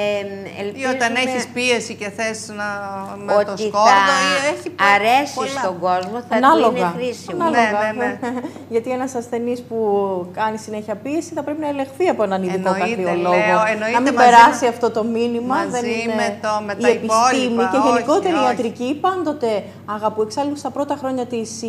Ή όταν Ελπίζουμε έχεις πίεση και θες να με το ότι σκόρδο θα ή έχει αρέσει πολλά. στον κόσμο, θα του Ανάλογα. είναι χρήσιμο. Ανάλογα. Ναι. Γιατί ένας ασθενής που κάνει συνέχεια πίεση θα πρέπει να ελεγχθεί από έναν ειδικό Εννοείται, καρδιολόγο. λέω, εννοείται Να μην μαζί περάσει με- αυτό το μήνυμα. μαζί δεν είναι με η τα επιστήμη υπόλοιπα. και γενικότερη Όχι, η όχι. ιατρική πάντοτε που εξάλλου στα πρώτα χρόνια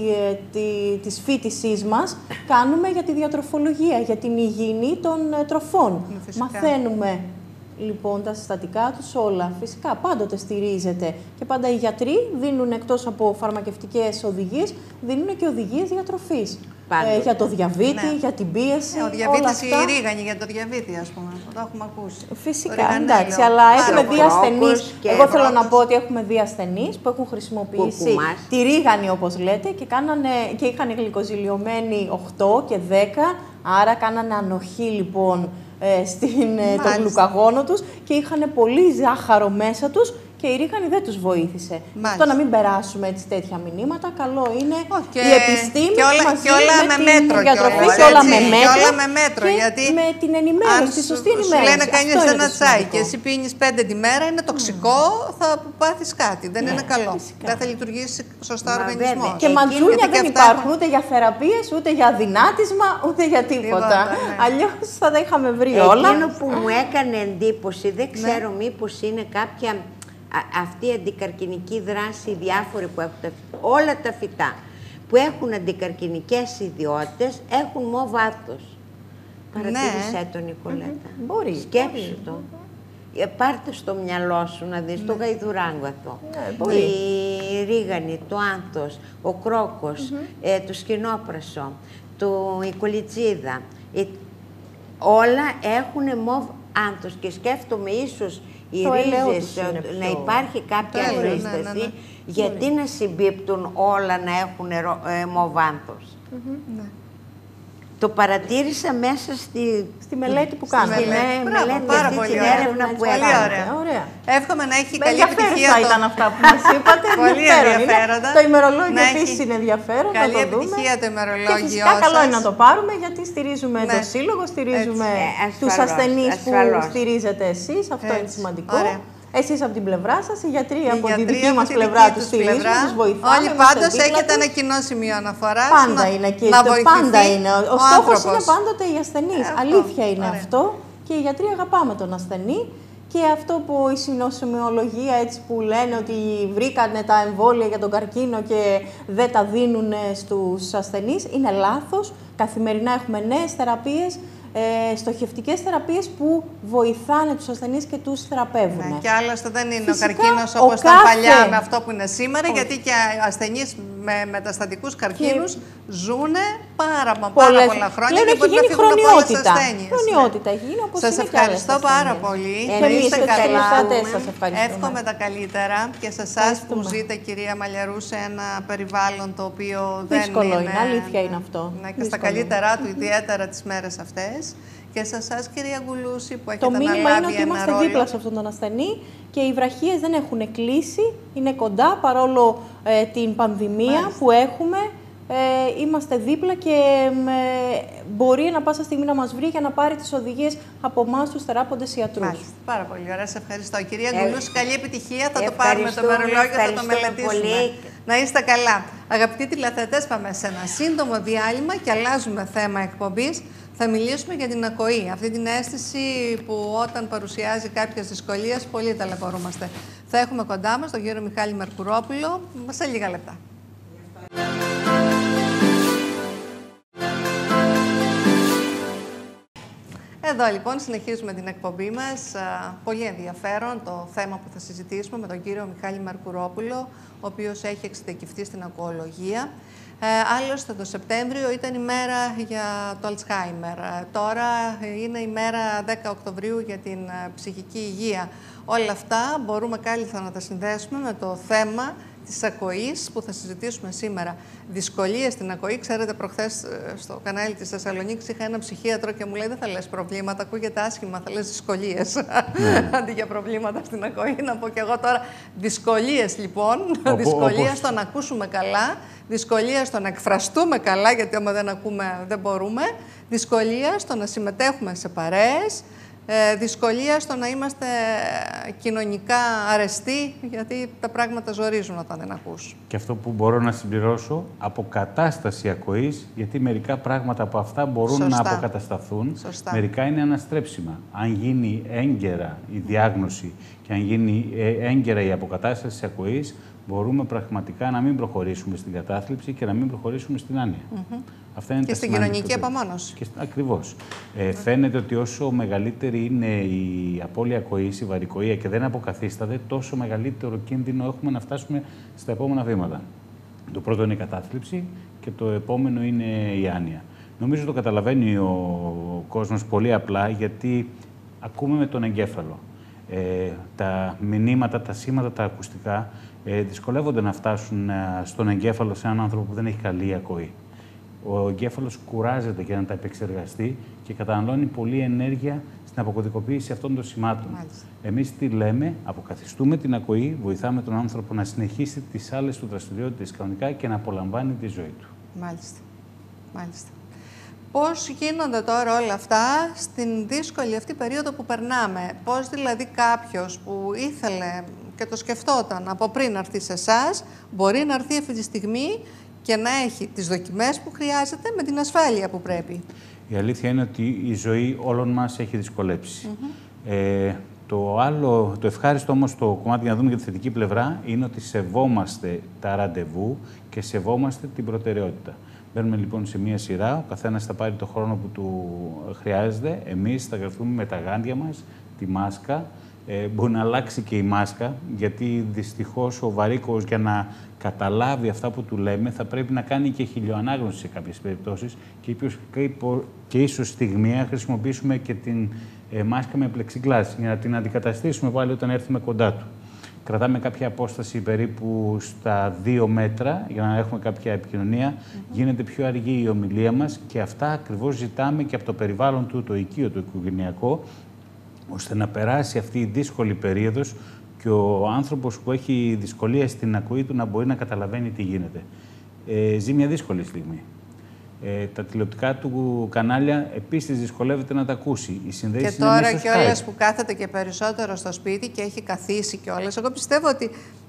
της φοιτησής μας κάνουμε για τη διατροφολογία, για την υγιεινή των τροφών. Φυσικά. Μαθαίνουμε λοιπόν τα συστατικά τους όλα. Φυσικά πάντοτε στηρίζεται. Και πάντα οι γιατροί δίνουν, εκτός από φαρμακευτικές οδηγίες, δίνουν και οδηγίες διατροφής. Πάντοτε. Για το διαβήτη, Ναι. για την πίεση, Ο όλα διαβήτης ή αυτά. η ρίγανη για το διαβήτη, ας πούμε. Το έχουμε ακούσει. Το Φυσικά, ριγανέλαιο. εντάξει, αλλά Πάρα έχουμε πολύ. δει ασθενείς. και Εγώ θέλω να πρώτος. πω ότι έχουμε δει ασθενείς που έχουν χρησιμοποιήσει Κουρκουμάς. τη ρίγανη, όπως λέτε, και είχαν γλυκοζηλιωμένη 8 και 10, άρα κάνανε ανοχή λοιπόν το Μάλιστα. γλουκαγόνο τους και είχαν πολύ ζάχαρο μέσα τους και η ρίγανη δεν τους βοήθησε. Μάλιστα. Αυτό να μην περάσουμε έτσι τέτοια μηνύματα, καλό είναι Όχι, η επιστήμη και όλα- μαζί και όλα με την μέτρο διατροφή κιόλας, και όλα έτσι, με και μέτρο, όλα με μέτρο, και γιατί με την ενημέρωση, τη σωστή σου ενημέρωση. λένε να κάνεις Αυτό είναι ένα το τσάι σημαντικό. και εσύ πίνεις 5 τη μέρα, είναι τοξικό, θα πάθεις κάτι. Δεν είναι καλό. φυσικά. Δεν θα λειτουργήσει σωστά ο Μα οργανισμός. βέβαια. Και Εκείνο μαντζούνια γιατί δεν και αυτά υπάρχουν έχουν- ούτε για θεραπείες, ούτε για δυνάτισμα, ούτε για τίποτα. Τίποτα, ναι. Αλλιώς θα τα είχαμε βρει όλα. Εκείνο που μου έκανε εντύπωση, δεν ξέρω μήπως είναι κάποια αυτή η αντικαρκινική δράση, διάφοροι που έχουν όλα τα φυτά που έχουν αντικαρκινικές ιδιότητες έχουν βάθος. Παρατήρησέ το, Νικολέτα. Μπορεί. Σκέψου το. Πάρτε στο μυαλό σου να δεις το γαϊδουράγγαθο, μπορεί. η ρίγανη, το άνθος, ο κρόκος, το σκηνόπρασο, η κολιτσίδα. Όλα έχουν μοβ άνθος και σκέφτομαι ίσως οι Το ελαιό ρίζες τους είναι να πιο- υπάρχει κάποια Το ελαιό, σύσταση, ναι. γιατί να συμπίπτουν όλα να έχουν μοβ άνθος. Ναι. Το παρατήρησα μέσα Στη μελέτη που κάναμε. μελέτη. Μπράβο, μελέτη, πάρα αυτή πολύ την ωραία. έρευνα που Πολύ έκανα. ωραία. Ωραία. Εύχομαι να έχει Με καλή επιτυχία. ενδιαφέρουσα ήταν αυτά που μας είπατε. Πολύ Ενδιαφέρον είναι. ενδιαφέροντα. Το ημερολόγιο Να επίσης έχει είναι ενδιαφέρον. καλή να το δούμε. επιτυχία το Και ημερολόγιο φυσικά καλό σας. είναι να το πάρουμε γιατί στηρίζουμε Ναι. το σύλλογο, στηρίζουμε Έτσι. τους Ασφαλώς, ασθενείς που ασφαλώς. στηρίζετε εσείς. Αυτό είναι Έτσι. σημαντικό. Ωραία. Εσείς από την πλευρά σας, οι γιατροί Οι από τη γιατροί δική από μας τη πλευρά δική τους τους στηρίζουμε, πλευρά. τους βοηθάμε. Όλοι είμαστε πάντως δίπλα έχετε τους. ένα κοινό σημείο αναφοράς. Πάντα είναι και να το βοηθηθεί πάντα είναι. Ο στόχος άνθρωπος. είναι πάντοτε οι ασθενείς. Αυτό. Αλήθεια είναι Ωραία. αυτό. Και οι γιατροί αγαπάμε τον ασθενή Και αυτό που η συνοσημειολογία έτσι που λένε ότι βρήκανε τα εμβόλια για τον καρκίνο και δεν τα δίνουν στους ασθενείς, είναι λάθος. Καθημερινά έχουμε νέες θεραπείες, στοχευτικές θεραπείες που βοηθάνε τους ασθενείς και τους θεραπεύουν. Ναι, και άλλωστε δεν είναι φυσικά, ο καρκίνος όπως ήταν παλιά με αυτό που είναι σήμερα, γιατί και ασθενείς με μεταστατικούς καρκίνους ζουν πάρα πολλά χρόνια και μπορεί να φύγουν από πολλές ασθένειες. Χρονιότητα έχει γίνει, όπως σας ευχαριστώ πάρα πολύ. Εμείς είστε καλά. σας εύχομαι τα καλύτερα και σε εσάς που ζείτε, κυρία Μαλιαρού, σε ένα περιβάλλον το οποίο δεν δύσκολο είναι. Είναι, αλήθεια είναι αυτό. Ναι, και στα καλύτερά του, ιδιαίτερα τις μέρες αυτές. Και σε εσάς, κυρία Γκουλούση, που έχετε αναλάβει ένα ρόλο. Το μήνυμα είναι ότι είμαστε δίπλα σε αυτόν τον ασθενή και οι βραχίες δεν έχουν κλείσει, είναι κοντά παρόλο την πανδημία που έχουμε. Είμαστε δίπλα και μπορεί να πάσα στιγμή να μας βρει για να πάρει τις οδηγίες από εμάς τους θεράποντες ιατρούς. Μάλιστα. Πάρα πολύ ωραία, σε ευχαριστώ. Κυρία Γκουλούση, καλή επιτυχία. Θα το πάρουμε το μερολόγιο, θα το μελετήσουμε. Πολύ. Να είστε καλά. Αγαπητοί τηλεθεατές, πάμε σε ένα σύντομο διάλειμμα και αλλάζουμε θέμα εκπομπής. Θα μιλήσουμε για την ακοή, αυτή την αίσθηση που όταν παρουσιάζει κάποιες δυσκολίες πολύ ταλαιπωρούμαστε. Θα έχουμε κοντά μας τον κύριο Μιχάλη Μερκουρόπουλο σε λίγα λεπτά. Εδώ λοιπόν συνεχίζουμε την εκπομπή μας. Πολύ ενδιαφέρον το θέμα που θα συζητήσουμε με τον κύριο Μιχάλη Μερκουρόπουλο, ο οποίος έχει εξειδικευτεί στην ακουολογία. Άλλωστε το Σεπτέμβριο ήταν η μέρα για το Αλτσχάιμερ. Τώρα είναι η μέρα 10 Οκτωβρίου για την ψυχική υγεία. Όλα αυτά μπορούμε κάλλιστα να τα συνδέσουμε με το θέμα της ακοής που θα συζητήσουμε σήμερα. Δυσκολίες στην ακοή. Ξέρετε, προχθές στο κανάλι της Θεσσαλονίκης είχα ένα ψυχίατρο και μου λέει: δεν θα λες προβλήματα, ακούγεται άσχημα, θα λες δυσκολίες. Αντί για προβλήματα στην ακοή, να πω και εγώ τώρα δυσκολίες λοιπόν. Δυσκολία στο να ακούσουμε καλά, δυσκολία στο να εκφραστούμε καλά, γιατί άμα δεν ακούμε δεν μπορούμε. Δυσκολία στο να συμμετέχουμε σε παρέες. Δυσκολία στο να είμαστε κοινωνικά αρεστοί, γιατί τα πράγματα ζορίζουν όταν δεν ακούς. Και αυτό που μπορώ να συμπληρώσω, αποκατάσταση ακοής, γιατί μερικά πράγματα από αυτά μπορούν να αποκατασταθούν. Μερικά είναι αναστρέψιμα. Αν γίνει έγκαιρα η διάγνωση και αν γίνει έγκαιρα η αποκατάσταση της ακοής, μπορούμε πραγματικά να μην προχωρήσουμε στην κατάθλιψη και να μην προχωρήσουμε στην άνοια. Αυτά είναι και στην κοινωνική απομόνωση. Ακριβώς. Φαίνεται ότι όσο μεγαλύτερη είναι η απώλεια ακοής, η βαρικοεία και δεν αποκαθίσταται, τόσο μεγαλύτερο κίνδυνο έχουμε να φτάσουμε στα επόμενα βήματα. Το πρώτο είναι η κατάθλιψη και το επόμενο είναι η άνοια. Νομίζω το καταλαβαίνει ο κόσμος πολύ απλά, γιατί ακούμε με τον εγκέφαλο. Τα μηνύματα, τα σήματα, τα ακουστικά δυσκολεύονται να φτάσουν στον εγκέφαλο σε έναν άνθρωπο που δεν έχει καλή ακοή. Ο εγκέφαλος κουράζεται για να τα επεξεργαστεί και καταναλώνει πολλή ενέργεια στην αποκωδικοποίηση αυτών των σημάτων. Εμείς τι λέμε? Αποκαθιστούμε την ακοή, βοηθάμε τον άνθρωπο να συνεχίσει τις άλλες του δραστηριότητες κανονικά και να απολαμβάνει τη ζωή του. Μάλιστα. Μάλιστα. Πώς γίνονται τώρα όλα αυτά στην δύσκολη αυτή περίοδο που περνάμε? Πώς δηλαδή κάποιος που ήθελε και το σκεφτόταν από πριν να έρθει σε εσάς, μπορεί να έρθει αυτή τη στιγμή και να έχει τις δοκιμές που χρειάζεται με την ασφάλεια που πρέπει? Η αλήθεια είναι ότι η ζωή όλων μας έχει δυσκολέψει. Το ευχάριστο όμως το κομμάτι, για να δούμε για τη θετική πλευρά, είναι ότι σεβόμαστε τα ραντεβού και σεβόμαστε την προτεραιότητα. Μπαίνουμε λοιπόν σε μία σειρά, ο καθένας θα πάρει το χρόνο που του χρειάζεται. Εμείς θα γραφτούμε με τα γάντια μας, τη μάσκα. Μπορεί να αλλάξει και η μάσκα, γιατί δυστυχώς ο βαρύκος για να καταλάβει αυτά που του λέμε θα πρέπει να κάνει και χιλιοανάγνωση σε κάποιες περιπτώσεις και ίσως στιγμιαία χρησιμοποιήσουμε και την μάσκα με πλεξιγκλάς για να την αντικαταστήσουμε πάλι όταν έρθουμε κοντά του. Κρατάμε κάποια απόσταση περίπου στα 2 μέτρα για να έχουμε κάποια επικοινωνία. Γίνεται πιο αργή η ομιλία μας και αυτά ακριβώς ζητάμε και από το περιβάλλον του, το οικείο, το οικογενειακό, ώστε να περάσει αυτή η δύσκολη περίοδος και ο άνθρωπος που έχει δυσκολία στην ακοή του να μπορεί να καταλαβαίνει τι γίνεται. Ζει μια δύσκολη στιγμή. Τα τηλεοπτικά του κανάλια επίσης δυσκολεύεται να τα ακούσει. Και τώρα κιόλας που κάθεται και περισσότερο στο σπίτι και έχει καθίσει κιόλας, εγώ πιστεύω ότι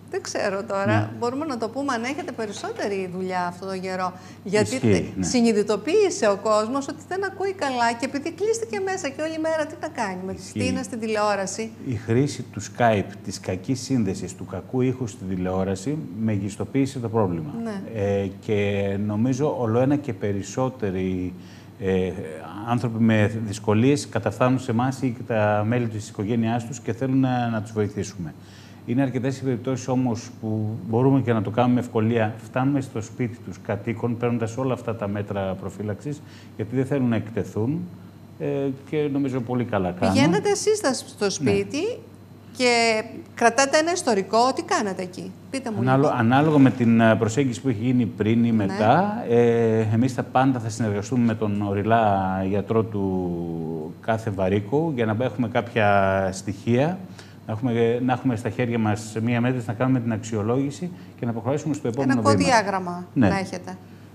Δεν ξέρω τώρα. Μπορούμε να το πούμε αν έχετε περισσότερη δουλειά αυτό το καιρό. Γιατί συνειδητοποίησε ο κόσμος ότι δεν ακούει καλά και επειδή κλείστηκε μέσα και όλη μέρα τι να κάνει με τη στήνα στην τηλεόραση. Η χρήση του Skype, της κακής σύνδεσης, του κακού ήχου στην τηλεόραση, μεγιστοποίησε το πρόβλημα. Και νομίζω ολοένα και περισσότεροι άνθρωποι με δυσκολίες καταφθάνουν σε εμάς ή τα μέλη της οικογένειάς τους και θέλουν να τους βοηθήσουμε. Είναι αρκετές οι περιπτώσεις όμως που μπορούμε και να το κάνουμε με ευκολία. Φτάνουμε στο σπίτι τους κατοίκων, παίρνοντας όλα αυτά τα μέτρα προφύλαξης, γιατί δεν θέλουν να εκτεθούν και νομίζω πολύ καλά κάνουν. Πηγαίνετε εσείς στο σπίτι και κρατάτε ένα ιστορικό. Τι κάνετε εκεί, πείτε μου λίγο. Ανάλογα με την προσέγγιση που έχει γίνει πριν ή μετά, εμείς πάντα θα συνεργαστούμε με τον οριλά γιατρό του κάθε βαρύκου για να έχουμε κάποια στοιχεία. Να έχουμε στα χέρια μας μία μέτρηση, να κάνουμε την αξιολόγηση και να προχωρήσουμε στο επόμενο βήμα. Ένα κωδιάγραμμα να έχετε.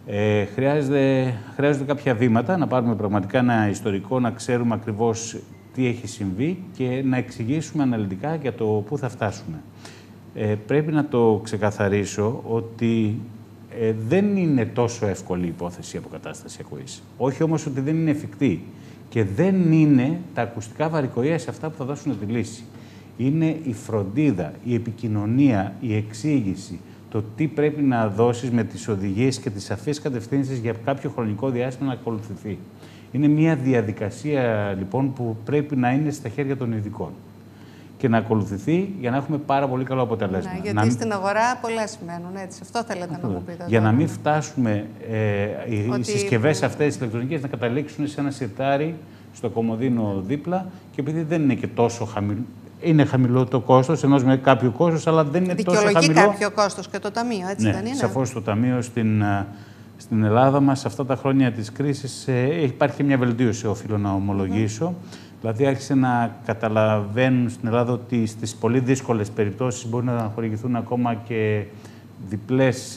Χρειάζονται κάποια βήματα, να πάρουμε πραγματικά ένα ιστορικό, να ξέρουμε ακριβώς τι έχει συμβεί και να εξηγήσουμε αναλυτικά για το πού θα φτάσουμε. Πρέπει να το ξεκαθαρίσω ότι δεν είναι τόσο εύκολη η υπόθεση η αποκατάσταση ακοής. Όχι όμως ότι δεν είναι εφικτή. Και δεν είναι τα ακουστικά βαρικοΐας αυτά που θα δώσουν τη λύση. Είναι η φροντίδα, η επικοινωνία, η εξήγηση, το τι πρέπει να δώσεις με τις οδηγίες και τις σαφείς κατευθύνσεις για κάποιο χρονικό διάστημα να ακολουθηθεί. Είναι μια διαδικασία λοιπόν που πρέπει να είναι στα χέρια των ειδικών και να ακολουθηθεί για να έχουμε πάρα πολύ καλό αποτέλεσμα. Γιατί στην αγορά πολλά σημαίνουν, έτσι. Αυτό θέλετε να μου πείτε. Για να μην φτάσουμε οι συσκευές αυτές ηλεκτρονικές να καταλήξουν σε ένα σιρτάρι στο κομμωδίνο δίπλα και επειδή δεν είναι και τόσο χαμηλό. Είναι χαμηλό το κόστος, ενός με κάποιο κόστος, αλλά δεν είναι τόσο χαμηλό. Δικαιολογεί κάποιο κόστος και το ταμείο, έτσι δεν είναι? Σαφώς το ταμείο στην Ελλάδα μας, αυτά τα χρόνια της κρίσης, υπάρχει μια βελτίωση, οφείλω να ομολογήσω. Δηλαδή άρχισε να καταλαβαίνουν στην Ελλάδα ότι στις πολύ δύσκολες περιπτώσεις μπορεί να χορηγηθούν ακόμα και διπλές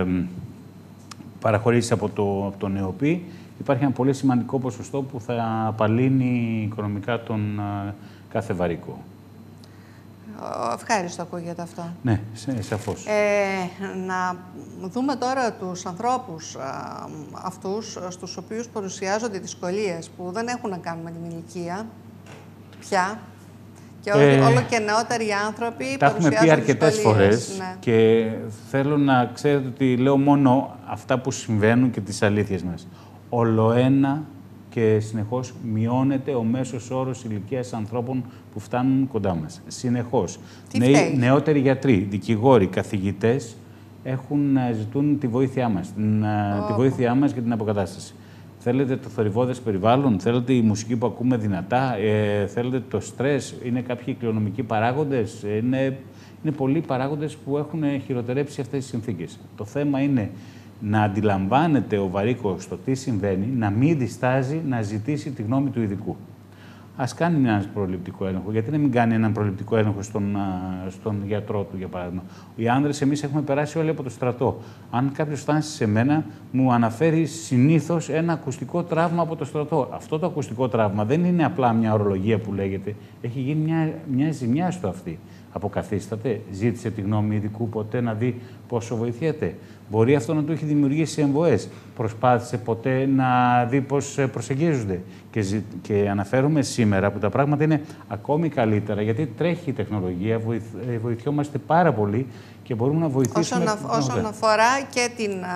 παραχωρήσεις από το ΝΕΟΠΗ. Υπάρχει ένα πολύ σημαντικό ποσοστό που θα απαλύνει οικονομικά τον κάθε βαρύκο. Ευχάριστο ακούγεται αυτό. Ναι, σαφώς. Να δούμε τώρα τους ανθρώπους αυτούς στους οποίους παρουσιάζονται δυσκολίες που δεν έχουν να κάνουν με την ηλικία πια και όλο και νεότεροι άνθρωποι τα έχουμε πει αρκετές φορές και θέλω να ξέρετε ότι λέω μόνο αυτά που συμβαίνουν και τις αλήθειες μας. Ολοένα και συνεχώς μειώνεται ο μέσος όρος ηλικίας ανθρώπων που φτάνουν κοντά μας. Συνεχώς. Νεότεροι γιατροί, δικηγόροι, καθηγητές ζητούν τη βοήθειά μας, τη βοήθειά μας για την αποκατάσταση. Θέλετε το θορυβώδες περιβάλλον, θέλετε η μουσική που ακούμε δυνατά, θέλετε το στρες, είναι κάποιοι κληρονομικοί παράγοντες, είναι πολλοί παράγοντες που έχουν χειροτερέψει αυτές τις συνθήκες. Το θέμα είναι να αντιλαμβάνεται ο βαρύκος το τι συμβαίνει, να μην διστάζει να ζητήσει τη γνώμη του ειδικού. Ας κάνει έναν προληπτικό έλεγχο. Γιατί να μην κάνει έναν προληπτικό έλεγχο στον γιατρό του, για παράδειγμα. Οι άνδρες, εμείς έχουμε περάσει όλοι από το στρατό. Αν κάποιος φτάσει σε μένα, μου αναφέρει συνήθως ένα ακουστικό τραύμα από το στρατό. Αυτό το ακουστικό τραύμα δεν είναι απλά μια ορολογία που λέγεται. Έχει γίνει μια ζημιά στο αυτή. Αποκαθίσταται, ζήτησε τη γνώμη ειδικού ποτέ να δει πόσο βοηθιέται. Μπορεί αυτό να του έχει δημιουργήσει εμβοές. Προσπάθησε ποτέ να δει πώς προσεγγίζονται. Και αναφέρομαι σήμερα που τα πράγματα είναι ακόμη καλύτερα, γιατί τρέχει η τεχνολογία, βοηθιόμαστε πάρα πολύ και μπορούμε να βοηθήσουμε. Όσον αφορά και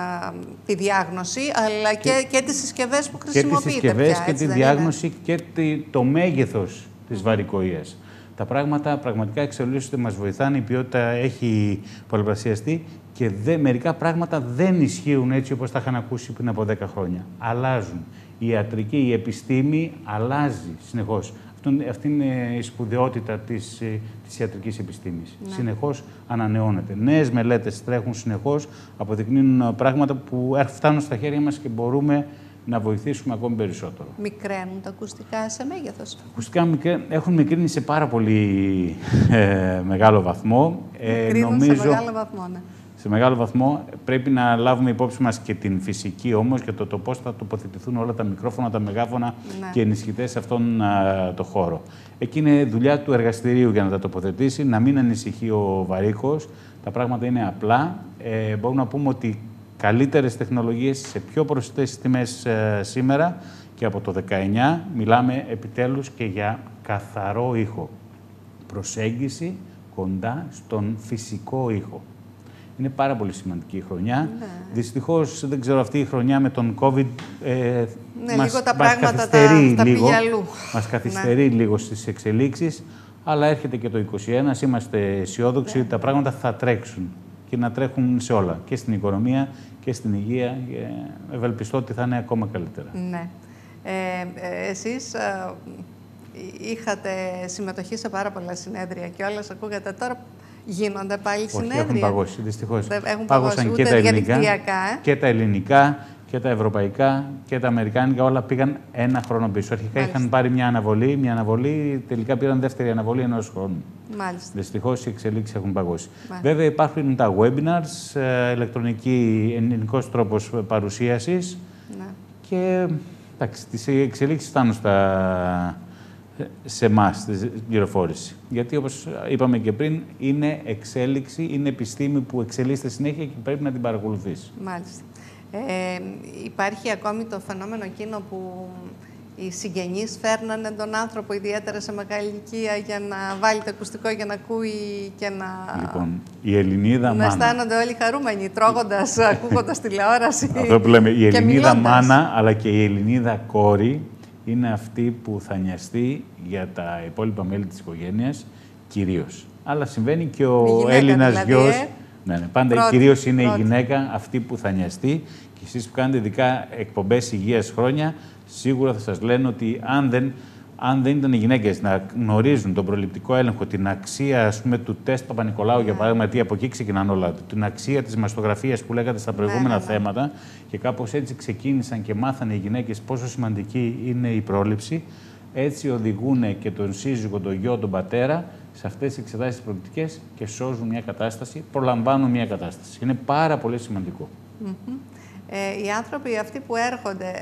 τη διάγνωση, αλλά και τις συσκευές που χρησιμοποιείτε. Και τις συσκευές και τη διάγνωση και το μέγεθος της βαρικοΐας. Τα πράγματα πραγματικά εξελίσσονται, μας βοηθάνε, η ποιότητα έχει πολλαπλασιαστεί και μερικά πράγματα δεν ισχύουν έτσι όπως τα είχαν ακούσει πριν από 10 χρόνια. Αλλάζουν. Η ιατρική, η επιστήμη αλλάζει συνεχώς. Αυτή είναι η σπουδαιότητα της ιατρικής επιστήμης. Ναι. Συνεχώς ανανεώνεται. Νέες μελέτες τρέχουν συνεχώς, αποδεικνύουν πράγματα που φτάνουν στα χέρια μας και μπορούμε να βοηθήσουμε ακόμη περισσότερο. Μικραίνουν τα ακουστικά σε μέγεθος? Τα ακουστικά έχουν μικρύνει σε πάρα πολύ μεγάλο βαθμό. Μικρύνουν σε μεγάλο βαθμό, ναι. Σε μεγάλο βαθμό πρέπει να λάβουμε υπόψη μας και την φυσική όμως και το πώς θα τοποθετηθούν όλα τα μικρόφωνα, τα μεγάφωνα και ενισχυτές σε αυτόν το χώρο. Εκεί είναι δουλειά του εργαστηρίου για να τα τοποθετήσει, να μην ανησυχεί ο βαρύκος, Τα πράγματα είναι απλά. Μπορούμε να πούμε ότι καλύτερες τεχνολογίες σε πιο προσιτές τιμές σήμερα και από το 19 μιλάμε επιτέλους και για καθαρό ήχο. Προσέγγιση κοντά στον φυσικό ήχο. Είναι πάρα πολύ σημαντική η χρονιά. Ναι. Δυστυχώς, δεν ξέρω, αυτή η χρονιά με τον COVID λίγο τα πράγματα τα πήγε αλλού. Μας καθυστερεί λίγο στις εξελίξεις, αλλά έρχεται και το 2021. Είμαστε αισιόδοξοι ότι τα πράγματα θα τρέξουν και να τρέχουν σε όλα, και στην οικονομία και στην υγεία. Ευελπιστώ ότι θα είναι ακόμα καλύτερα. Ναι. Εσείς είχατε συμμετοχή σε πάρα πολλά συνέδρια και όλα ακούγατε τώρα. Γίνονται πάλι συνέδρια? Όχι, έχουν παγώσει, δυστυχώς. Έχουν παγώσουν και τα ελληνικά. Και τα ελληνικά και τα ευρωπαϊκά και τα αμερικάνικα, όλα πήγαν ένα χρόνο πίσω. Αρχικά είχαν πάρει μια αναβολή, τελικά πήραν δεύτερη αναβολή ενός χρόνου. Μάλιστα. Δυστυχώς οι εξελίξεις έχουν παγώσει. Βέβαια υπάρχουν τα webinars, ελληνικός τρόπος παρουσίασης, ναι. Και εντάξει, τις εξελίξεις φτάνουν σε εμάς τη πληροφόρηση. Γιατί, όπως είπαμε και πριν, είναι εξέλιξη, είναι επιστήμη που εξελίσσεται συνέχεια και πρέπει να την παρακολουθήσει. Μάλιστα. Υπάρχει ακόμη το φαινόμενο εκείνο που οι συγγενείς φέρνανε τον άνθρωπο, ιδιαίτερα σε μεγάλη ηλικία, για να βάλει το ακουστικό για να ακούει και να... Λοιπόν, η Ελληνίδα μάνα... Να αισθάνονται όλοι χαρούμενοι, τρώγοντας, ακούγοντας τηλεόραση. Αυτό που λέμε, η Ελληνίδα μάνα, αλλά και η Ελληνίδα κόρη, είναι αυτή που θα νοιαστεί για τα υπόλοιπα μέλη της οικογένειας, κυρίως. Αλλά συμβαίνει και ο Έλληνας δηλαδή, γιος. Ναι, πάντα κυρίως είναι η γυναίκα αυτή που θα νοιαστεί. Και εσείς που κάνετε ειδικά εκπομπές υγείας χρόνια, σίγουρα θα σας λένε ότι αν δεν ήταν οι γυναίκες να γνωρίζουν τον προληπτικό έλεγχο, την αξία, ας πούμε, του τεστ Παπα-Νικολάου, για παράδειγμα, γιατί από εκεί ξεκινάνε όλα, την αξία της μαστογραφίας που λέγατε στα προηγούμενα θέματα, και κάπως έτσι ξεκίνησαν και μάθανε οι γυναίκες πόσο σημαντική είναι η πρόληψη, έτσι οδηγούν και τον σύζυγο, τον γιο, τον πατέρα σε αυτές τις εξετάσεις προληπτικές και σώζουν μια κατάσταση, προλαμβάνουν μια κατάσταση. Είναι πάρα πολύ σημαντικό. Οι άνθρωποι αυτοί που έρχονται,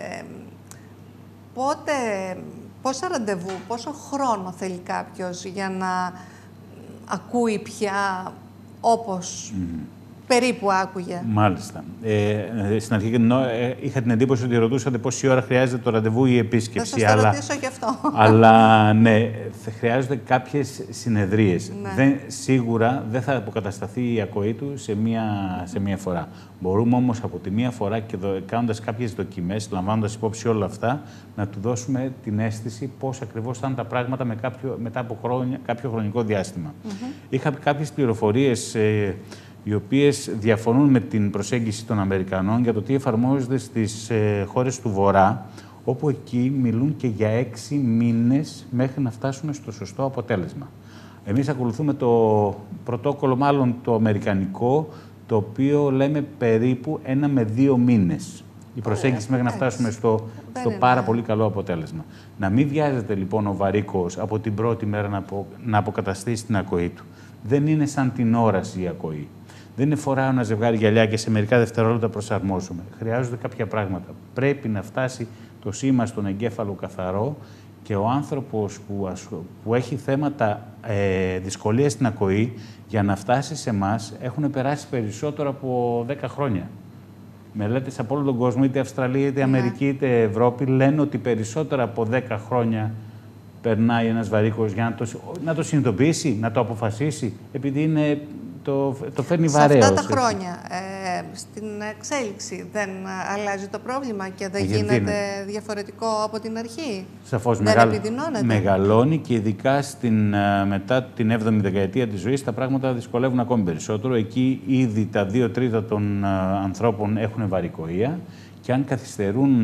πόσα ραντεβού, πόσο χρόνο θέλει κάποιος για να ακούει πια όπως περίπου άκουγε? Μάλιστα. Στην αρχή είχα την εντύπωση ότι ρωτούσατε πόση ώρα χρειάζεται το ραντεβού ή η επίσκεψη. Θα σας το ρωτήσω και αυτό. Αλλά ναι, χρειάζονται κάποιες συνεδρίες. Ναι. Σίγουρα δεν θα αποκατασταθεί η ακοή του σε μία φορά. Μπορούμε όμως από τη μία φορά και κάνοντας κάποιες δοκιμές, λαμβάνοντας υπόψη όλα αυτά, να του δώσουμε την αίσθηση πώς ακριβώς θα είναι τα πράγματα μετά από κάποιο χρονικό διάστημα. Είχα κάποιες πληροφορίες οι οποίες διαφωνούν με την προσέγγιση των Αμερικανών για το τι εφαρμόζεται στις χώρες του Βορρά, όπου εκεί μιλούν και για 6 μήνες μέχρι να φτάσουμε στο σωστό αποτέλεσμα. Εμείς ακολουθούμε το πρωτόκολλο, μάλλον το αμερικανικό, το οποίο λέμε περίπου 1 με 2 μήνες. Η προσέγγιση μέχρι να φτάσουμε στο πάρα πολύ καλό αποτέλεσμα. Να μην βιάζεται λοιπόν ο βαρύκος από την πρώτη μέρα να αποκαταστήσει την ακοή του. Δεν είναι σαν την όραση η ακοή. Δεν είναι φοράω ένα ζευγάρι γυαλιά και σε μερικά δευτερόλεπτα προσαρμόζουμε. Χρειάζονται κάποια πράγματα. Πρέπει να φτάσει το σήμα στον εγκέφαλο καθαρό και ο άνθρωπος που έχει θέματα δυσκολίας στην ακοή, για να φτάσει σε εμάς, έχουν περάσει περισσότερο από 10 χρόνια. Μελέτες από όλο τον κόσμο, είτε Αυστραλία, είτε Αμερική, είτε Ευρώπη, λένε ότι περισσότερα από 10 χρόνια περνάει ένας βαρύκος για να το συνειδητοποιήσει, να το αποφασίσει, επειδή το φέρνει βαρέως. Σε αυτά τα χρόνια, στην εξέλιξη δεν αλλάζει το πρόβλημα και δεν γίνεται διαφορετικό από την αρχή? Σαφώς, επιδεινώνεται. Μεγαλώνει και ειδικά μετά την 7η δεκαετία της ζωής τα πράγματα δυσκολεύουν ακόμη περισσότερο. Εκεί ήδη τα 2 τρίτα των ανθρώπων έχουν βαρικοεία και αν καθυστερούν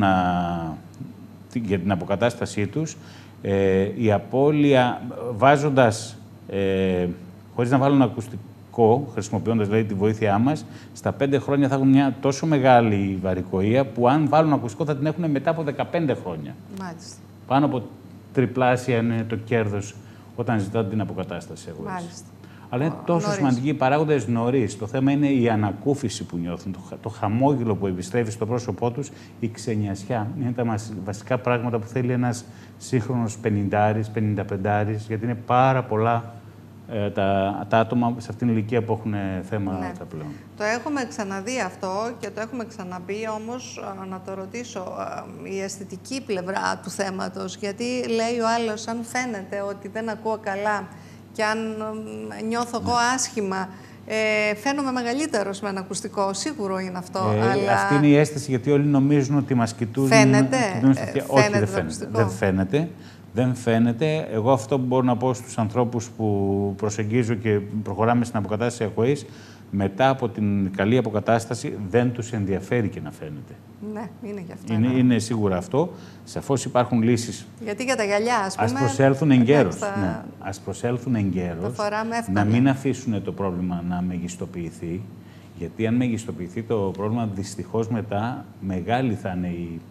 για την αποκατάστασή τους, η απώλεια βάζοντας, χωρίς να βάλουν ακουστικό, χρησιμοποιώντας δηλαδή τη βοήθειά μας, στα 5 χρόνια θα έχουν μια τόσο μεγάλη βαρικοεία που αν βάλουν ακουστικό θα την έχουν μετά από 15 χρόνια. Μάλιστα. Πάνω από τριπλάσια είναι το κέρδος όταν ζητάτε την αποκατάσταση. Μάλιστα. Αλλά είναι τόσο σημαντικοί οι παράγοντες νωρίς. Το θέμα είναι η ανακούφιση που νιώθουν, το χαμόγελο που επιστρέφει στο πρόσωπό τους, η ξενιασιά. Είναι τα βασικά πράγματα που θέλει ένας σύγχρονος 50άρης, 55άρης, γιατί είναι πάρα πολλά τα άτομα σε αυτήν την ηλικία που έχουν θέματα Ναι. πλέον. Το έχουμε ξαναδεί αυτό και το έχουμε ξαναπεί, όμως να το ρωτήσω, η αισθητική πλευρά του θέματος, γιατί λέει ο άλλος, αν φαίνεται ότι δεν ακούω καλά και αν νιώθω εγώ άσχημα, φαίνομαι μεγαλύτερος με ένα ακουστικό, σίγουρο είναι αυτό. Αλλά... Αυτή είναι η αίσθηση, γιατί όλοι νομίζουν ότι μας κοιτούν. Φαίνεται. Όχι, δεν φαίνεται. Δεν φαίνεται. Δεν φαίνεται. Εγώ αυτό που μπορώ να πω στους ανθρώπους που προσεγγίζω και προχωράμε στην αποκατάσταση ακοής, μετά από την καλή αποκατάσταση δεν τους ενδιαφέρει και να φαίνεται. Ναι, είναι γι' αυτό. Είναι σίγουρα αυτό. Σαφώς υπάρχουν λύσεις. Γιατί για τα γυαλιά, ας πούμε... Ας προσέλθουν εγκαίρως. Τα... Ναι. Ας προσέλθουν εγκαίρως. Να μην αφήσουν το πρόβλημα να μεγιστοποιηθεί. Γιατί αν μεγιστοποιηθεί το πρόβλημα, δυστυχώς μετά μεγάλη θα είναι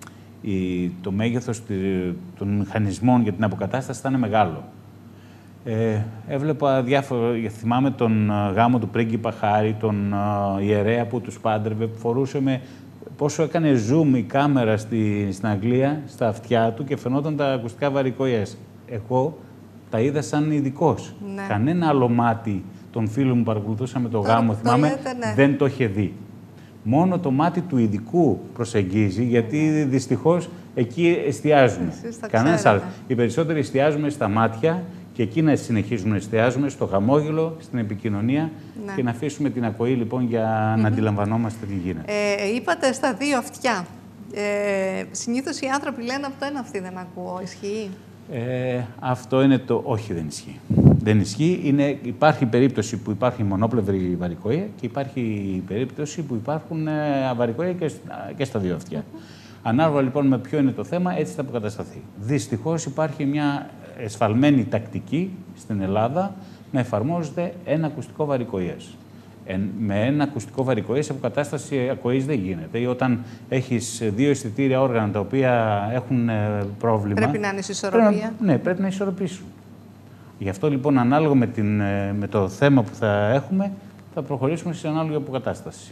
το μέγεθος των μηχανισμών για την αποκατάσταση θα είναι μεγάλο. Έβλεπα θυμάμαι τον γάμο του πρίγκιπα Χάρη, τον ιερέα που τους πάντρευε, που φορούσε πόσο έκανε zoom η κάμερα στην Αγγλία, στα αυτιά του και φαινόταν τα ακουστικά βαρικοές. Εγώ τα είδα σαν ειδικός. Ναι. Κανένα άλλο μάτι των φίλων μου που παρακολουθούσαμε το γάμο, θυμάμαι, ναι. δεν το είχε δει. Μόνο το μάτι του ειδικού προσεγγίζει, γιατί δυστυχώς εκεί εστιάζουμε. Κανένας άλλος. Οι περισσότεροι εστιάζουμε στα μάτια και εκεί να συνεχίζουμε να εστιάζουμε στο χαμόγελο, στην επικοινωνία και να αφήσουμε την ακοή λοιπόν για να αντιλαμβανόμαστε τι γίνεται. Είπατε στα δύο αυτιά. Συνήθως οι άνθρωποι λένε από το ένα αυτή δεν ακούω. Ισχύει? Αυτό είναι το όχι, δεν ισχύει. Δεν ισχύει. Υπάρχει περίπτωση που υπάρχει μονόπλευρη βαρικοεία και υπάρχει περίπτωση που υπάρχουν αβαρικοεία και στα δύο αυτιά. Ανάλογα λοιπόν με ποιο είναι το θέμα, έτσι θα αποκατασταθεί. Δυστυχώς υπάρχει μια εσφαλμένη τακτική στην Ελλάδα να εφαρμόζεται ένα ακουστικό βαρικοείας. Με ένα ακουστικό βαρικοείας αποκατάσταση ακοής δεν γίνεται. Ή όταν έχεις δύο αισθητήρια όργανα τα οποία έχουν πρόβλημα... Πρέπει να είναι σε ισορροπία. Ναι, πρέπει να ισορροπήσουν. Γι' αυτό λοιπόν ανάλογα με το θέμα που θα έχουμε, θα προχωρήσουμε σε ανάλογη αποκατάσταση.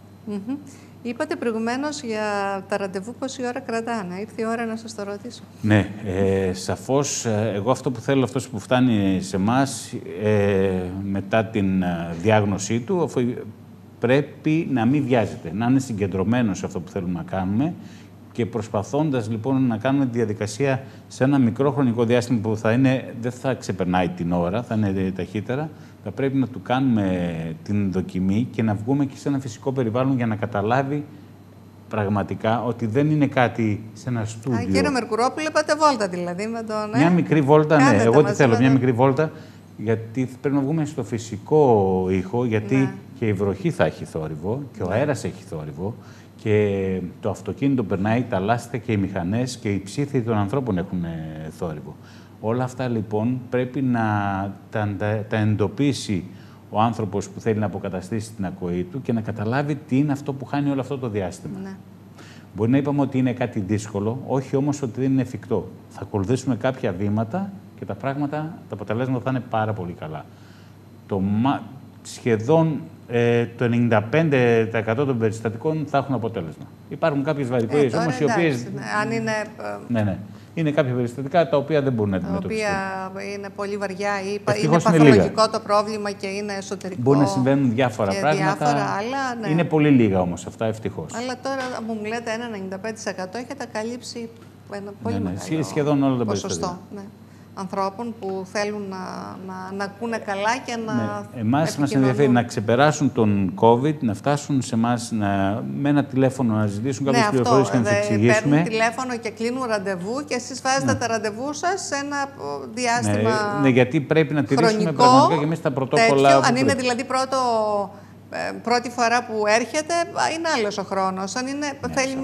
Είπατε προηγουμένως για τα ραντεβού πόση ώρα κρατάνε. Ήρθε η ώρα να σας το ρωτήσω. Ναι, σαφώς. Εγώ αυτό που θέλω, αυτός που φτάνει σε εμάς μετά την διάγνωσή του, πρέπει να μην βιάζεται, να είναι συγκεντρωμένος σε αυτό που θέλουμε να κάνουμε και προσπαθώντας λοιπόν να κάνουμε τη διαδικασία σε ένα μικρό χρονικό διάστημα που δεν θα ξεπερνάει την ώρα, θα είναι ταχύτερα, θα πρέπει να του κάνουμε την δοκιμή και να βγούμε και σε ένα φυσικό περιβάλλον για να καταλάβει πραγματικά ότι δεν είναι κάτι σε ένα στούντιο. Κύριε Μερκουρόπουλε, πάτε βόλτα δηλαδή με τον... Μια μικρή βόλτα, ναι. Εγώ τι θέλω, μια μικρή βόλτα, γιατί πρέπει να βγούμε στο φυσικό ήχο, γιατί και η βροχή θα έχει θόρυβο και ο αέρας έχει θόρυβο και το αυτοκίνητο περνάει, τα λάστιχα και οι μηχανές και οι ψήθοι των ανθρώπων έχουν θόρυβο. Όλα αυτά λοιπόν πρέπει να τα εντοπίσει ο άνθρωπος που θέλει να αποκαταστήσει την ακοή του και να καταλάβει τι είναι αυτό που χάνει όλο αυτό το διάστημα. Ναι. Μπορεί να είπαμε ότι είναι κάτι δύσκολο, όχι όμως ότι δεν είναι εφικτό. Θα ακολουθήσουμε κάποια βήματα και τα αποτελέσματα θα είναι πάρα πολύ καλά. Σχεδόν το 95% των περιστατικών θα έχουν αποτέλεσμα. Υπάρχουν κάποιες βαρικοίες όμως οι οποίες... Αν είναι... Ναι. Είναι κάποια περιστατικά τα οποία δεν μπορούν να αντιμετωπιστούν. Τα οποία είναι πολύ βαριά ή είναι παθολογικό το πρόβλημα και είναι εσωτερικό. Μπορεί να συμβαίνουν διάφορα πράγματα. Αλλά, ναι. Είναι πολύ λίγα όμως αυτά, ευτυχώς. Αλλά τώρα μου λέτε ένα 95% έχετε καλύψει ένα πολύ μεγάλο σχεδόν όλο το ποσοστό. Ναι. Ανθρώπων που θέλουν να ακούνε καλά και να εμάς μας ενδιαφέρει να ξεπεράσουν τον COVID, να φτάσουν σε εμάς με ένα τηλέφωνο να ζητήσουν κάποιες πληροφορίες και να τις εξηγήσουμε. Παίρνουν τηλέφωνο και κλείνουν ραντεβού και εσείς βάζετε τα ραντεβού σας σε ένα διάστημα Ναι, γιατί πρέπει να τηρήσουμε πραγματικά και εμείς τα πρωτόκολλα. Αν είναι δηλαδή πρώτη φορά που έρχεται, είναι άλλος ο χρόνος. Αν θέλει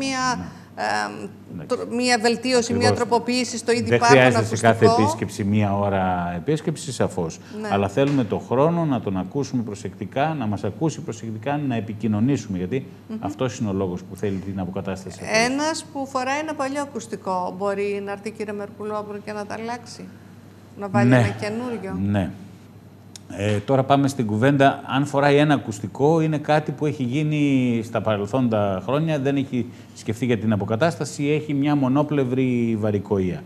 μία βελτίωση, μία τροποποίηση στο ήδη υπάρχον ακουστικό. Δεν χρειάζεται σε κάθε επίσκεψη μία ώρα επίσκεψη, σαφώς. Ναι. Αλλά θέλουμε τον χρόνο να τον ακούσουμε προσεκτικά, να μας ακούσει προσεκτικά, να επικοινωνήσουμε. Γιατί αυτός είναι ο λόγος που θέλει την αποκατάσταση. Ένας που φοράει ένα παλιό ακουστικό μπορεί να έρθει, κύριε Μερκουλόπουλο, και να τα αλλάξει, να βάλει ένα καινούριο. Ναι. Τώρα πάμε στην κουβέντα. Αν φοράει ένα ακουστικό, είναι κάτι που έχει γίνει στα παρελθόντα χρόνια, δεν έχει σκεφτεί για την αποκατάσταση, έχει μια μονόπλευρη βαρικοεία.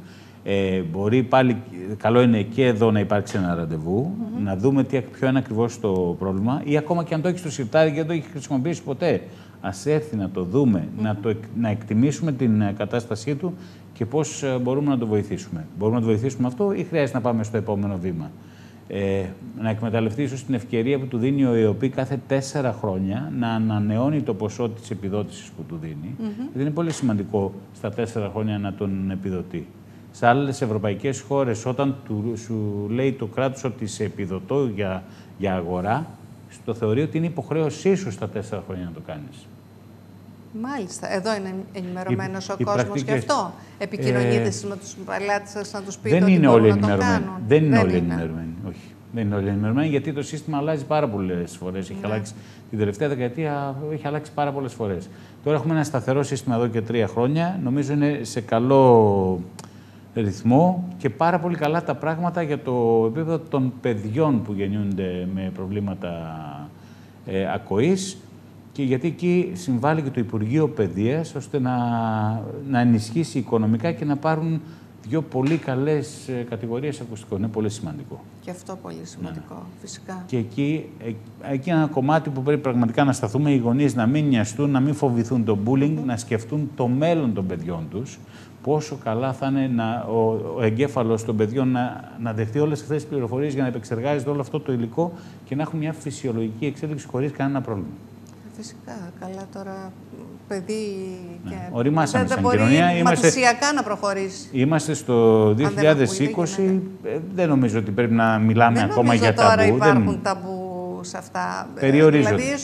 Μπορεί πάλι, καλό είναι και εδώ να υπάρξει ένα ραντεβού, να δούμε ποιο είναι ακριβώς το πρόβλημα, ή ακόμα και αν το έχει στο σιρτάρι και δεν το έχει χρησιμοποιήσει ποτέ. Ας έρθει να το δούμε, να εκτιμήσουμε την κατάστασή του και πώς μπορούμε να το βοηθήσουμε. Μπορούμε να το βοηθήσουμε αυτό ή χρειάζεται να πάμε στο επόμενο βήμα. Να εκμεταλλευτεί ίσως την ευκαιρία που του δίνει ο ΕΟΠΗ κάθε 4 χρόνια να ανανεώνει το ποσό της επιδότησης που του δίνει. Γιατί είναι πολύ σημαντικό στα 4 χρόνια να τον επιδοτεί. Σε άλλες ευρωπαϊκές χώρες, όταν σου λέει το κράτος ότι σε επιδοτώ για αγορά, το θεωρεί ότι είναι υποχρέωσή σου στα 4 χρόνια να το κάνεις. Μάλιστα. Εδώ είναι ενημερωμένος ο κόσμος και αυτό. Επικοινωνείτε με τους πελάτες σας να τους πείτε ότι μπορούν να το κάνουν. Δεν είναι όλοι ενημερωμένοι. Όχι. Δεν είναι όλοι ενημερωμένοι, γιατί το σύστημα αλλάζει πάρα πολλές φορές. Έχει αλλάξει, την τελευταία δεκαετία έχει αλλάξει πάρα πολλές φορές. Τώρα έχουμε ένα σταθερό σύστημα εδώ και 3 χρόνια. Νομίζω είναι σε καλό ρυθμό και πάρα πολύ καλά τα πράγματα για το επίπεδο των παιδιών που γεννιούνται με προβλήματα ακοής, και γιατί εκεί συμβάλλει και το Υπουργείο Παιδείας ώστε να ενισχύσει οικονομικά και να πάρουν 2 πολύ καλές κατηγορίες ακουστικών. Είναι πολύ σημαντικό. Και αυτό πολύ σημαντικό, φυσικά. Και εκεί ένα κομμάτι που πρέπει πραγματικά να σταθούμε, οι γονείς να μην νοιαστούν, να μην φοβηθούν το bullying, να σκεφτούν το μέλλον των παιδιών τους. Πόσο καλά θα είναι ο εγκέφαλος των παιδιών να δεχτεί όλες αυτές τις πληροφορίες για να επεξεργάζεται όλο αυτό το υλικό και να έχουν μια φυσιολογική εξέλιξη χωρίς κανένα πρόβλημα. Φυσικά. Καλά τώρα, παιδί και οριμάσαμε σαν μπορεί κοινωνία. μαθησιακά να προχωρήσει. Είμαστε στο 2020. Δεν νομίζω ότι πρέπει να μιλάμε ακόμα για ταμπού. Τώρα υπάρχουν ταμπού σε αυτά. Περιορίζονται. Δηλαδή,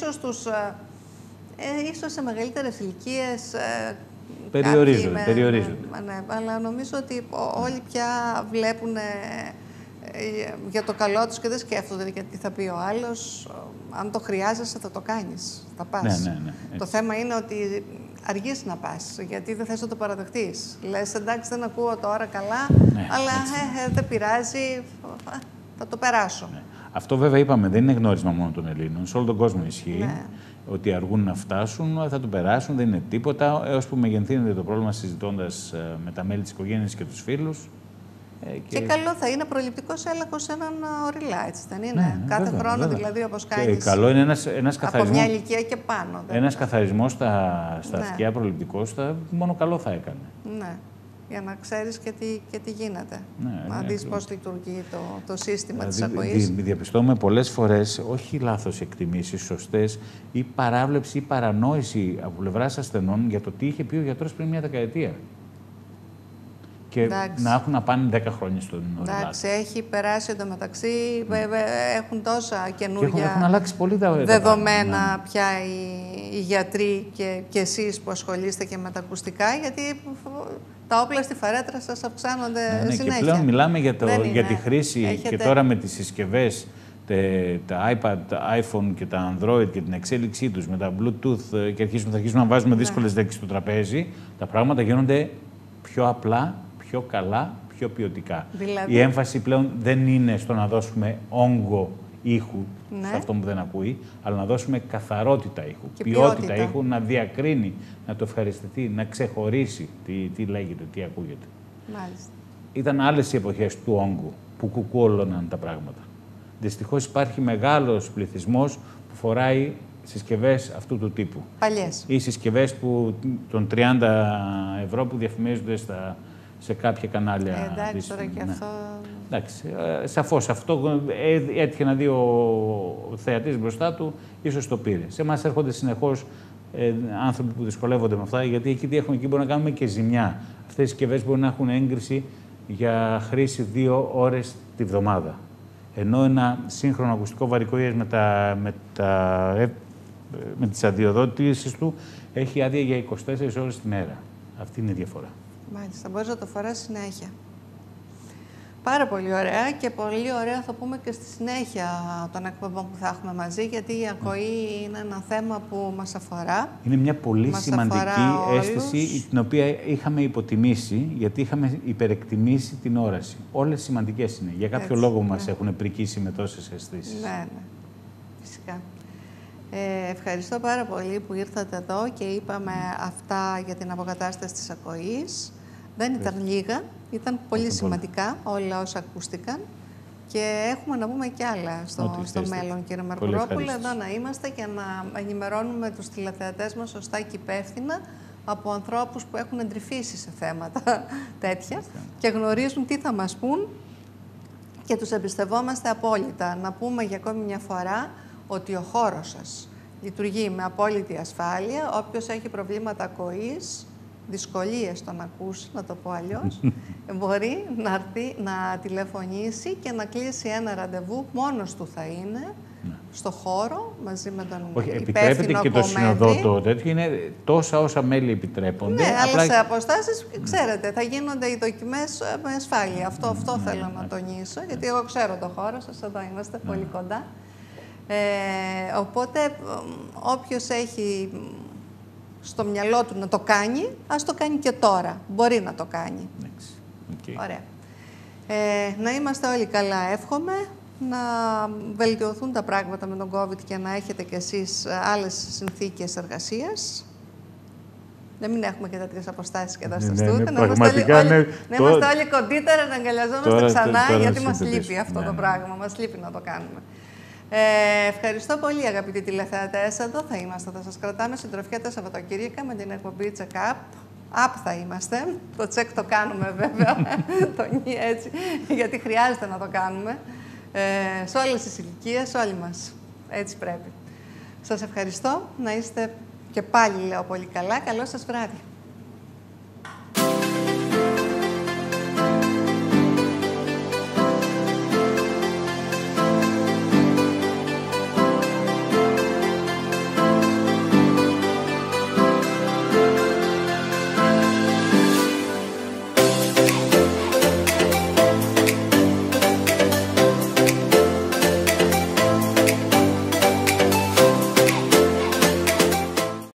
ίσως σε μεγαλύτερες ηλικίες περιορίζονται. Ναι, αλλά νομίζω ότι όλοι πια βλέπουν για το καλό τους και δεν σκέφτονται γιατί θα πει ο άλλος. Αν το χρειάζεσαι θα το κάνεις, θα πας. Ναι. Το θέμα είναι ότι αργείς να πας, γιατί δεν θες να το παραδεχτείς. Λες, εντάξει, δεν ακούω τώρα καλά, αλλά δεν πειράζει, θα το περάσω. Ναι. Αυτό βέβαια είπαμε, δεν είναι γνώρισμα μόνο των Ελλήνων, σε όλο τον κόσμο ισχύει. Ναι. Ότι αργούν να φτάσουν, θα το περάσουν, δεν είναι τίποτα, έως που μεγενθύνεται το πρόβλημα συζητώντας με τα μέλη της οικογένειας και τους φίλους. Και καλό θα είναι προληπτικός έλεγχος σε έναν οριλά, έτσι δεν είναι? Ναι, κάθε χρόνο βέβαια. Δηλαδή, όπως κάνεις. Καλό είναι ένας καθαρισμός. Από μια ηλικία και πάνω. Ένας καθαρισμός στα αυτιά προληπτικός, μόνο καλό θα έκανε. Ναι. Για να ξέρεις και τι γίνεται. Να δεις πώς λειτουργεί το σύστημα της ακοής. Διαπιστώνουμε πολλές φορές, όχι λάθος εκτιμήσεις, σωστές, ή παράβλεψη ή παρανόηση από πλευράς ασθενών για το τι είχε πει ο γιατρός πριν 1 δεκαετία. Και εντάξει. να έχουν να πάνε 10 χρόνια στον οριλάτη. Εντάξει, έχει περάσει εντωμεταξύ, έχουν τόσα καινούργια έχουν αλλάξει πολύ δεδομένα πια οι γιατροί και εσείς που ασχολείστε και με τα ακουστικά, γιατί τα όπλα στη φαρέτρα σας αυξάνονται συνέχεια. Και πλέον μιλάμε για τη χρήση και τώρα με τις συσκευές, τα iPad, τα iPhone και τα Android και την εξέλιξή τους με τα Bluetooth και θα αρχίσουμε να βάζουμε δύσκολες λέξεις στο τραπέζι, τα πράγματα γίνονται πιο απλά, πιο καλά, πιο ποιοτικά. Δηλαδή... Η έμφαση πλέον δεν είναι στο να δώσουμε όγκο ήχου σε αυτό που δεν ακούει, αλλά να δώσουμε καθαρότητα ήχου, ποιότητα ήχου, να διακρίνει, να το ευχαριστηθεί, να ξεχωρίσει τι λέγεται, τι ακούγεται. Μάλιστα. Ήταν άλλες οι εποχές του όγκου που κουκουόλωναν τα πράγματα. Δυστυχώς υπάρχει μεγάλος πληθυσμός που φοράει συσκευές αυτού του τύπου. Παλιές. Ή συσκευές των 30 ευρώ που διαφημίζονται σε κάποια κανάλια. Εντάξει, τώρα και αυτό... Εντάξει, σαφώς αυτό έτυχε να δει ο θεατής μπροστά του, ίσως το πήρε. Σε εμάς έρχονται συνεχώς άνθρωποι που δυσκολεύονται με αυτά, γιατί εκεί μπορούμε να κάνουμε και ζημιά. Αυτές οι συσκευές μπορούν να έχουν έγκριση για χρήση 2 ώρες τη βδομάδα. Ενώ ένα σύγχρονο ακουστικό βαρικοΐας με τις αδειοδότησεις του έχει άδεια για 24 ώρες τη μέρα. Αυτή είναι η διαφορά. Μάλιστα, μπορείς να το φοράς συνέχεια. Πάρα πολύ ωραία και πολύ ωραία θα πούμε και στη συνέχεια των εκπομπών που θα έχουμε μαζί, γιατί η ακοή είναι ένα θέμα που μας αφορά. Είναι μια πολύ σημαντική αίσθηση την οποία είχαμε υποτιμήσει, γιατί είχαμε υπερεκτιμήσει την όραση. Όλες σημαντικές είναι. Για κάποιο λόγο μας έχουν πρικήσει με τόσες αισθήσεις. Ναι, φυσικά. Ευχαριστώ πάρα πολύ που ήρθατε εδώ και είπαμε αυτά για την αποκατάσταση της ακοής. Δεν ήταν λίγα, ήταν πολύ σημαντικά όλα όσα ακούστηκαν και έχουμε να πούμε κι άλλα στο μέλλον, κύριε Μαρκουρόπουλε, εδώ να είμαστε και να ενημερώνουμε τους τηλεθεατές μας σωστά και υπεύθυνα από ανθρώπους που έχουν εντρυφήσει σε θέματα τέτοια και γνωρίζουν τι θα μας πούν και τους εμπιστευόμαστε απόλυτα. Να πούμε για ακόμη μια φορά ότι ο χώρος σας λειτουργεί με απόλυτη ασφάλεια. Όποιος έχει προβλήματα ακοής, δυσκολίες στο να ακούσει, να το πω αλλιώς, μπορεί να έρθει να τηλεφωνήσει και να κλείσει ένα ραντεβού, μόνος του θα είναι, στο χώρο, μαζί με τον επιτρέπεται και το συνοδότο τέτοιο, είναι τόσα όσα μέλη επιτρέπονται. Ναι, αλλά σε αποστάσεις, ξέρετε, θα γίνονται οι δοκιμές με ασφάλεια. Αυτό θέλω να τονίσω, γιατί εγώ ξέρω το χώρο σας, εδώ είμαστε πολύ κοντά. Οπότε, όποιος έχει στο μυαλό του να το κάνει, ας το κάνει και τώρα. Μπορεί να το κάνει. Ωραία. Να είμαστε όλοι καλά, εύχομαι. Να βελτιωθούν τα πράγματα με τον COVID και να έχετε κι εσείς άλλες συνθήκες εργασίας. Να μην έχουμε και τέτοιες αποστάσεις και εδώ στα στούντιο. Να είμαστε όλοι κοντύτερα, να αγκαλιαζόμαστε ξανά, γιατί μας λείπει αυτό το πράγμα. Μας λείπει να το κάνουμε. Ευχαριστώ πολύ, αγαπητοί τηλεθεατές. Εδώ θα είμαστε. Θα σας κρατάμε συντροφιά τα Σαββατοκύριακα με την εκπομπή Check-up. Up θα είμαστε. Το check το κάνουμε βέβαια. Το νι έτσι, γιατί χρειάζεται να το κάνουμε. Σε όλες τις ηλικίες, όλοι μας. Έτσι πρέπει. Σας ευχαριστώ. Να είστε και πάλι, λέω, πολύ καλά. Καλό σας βράδυ.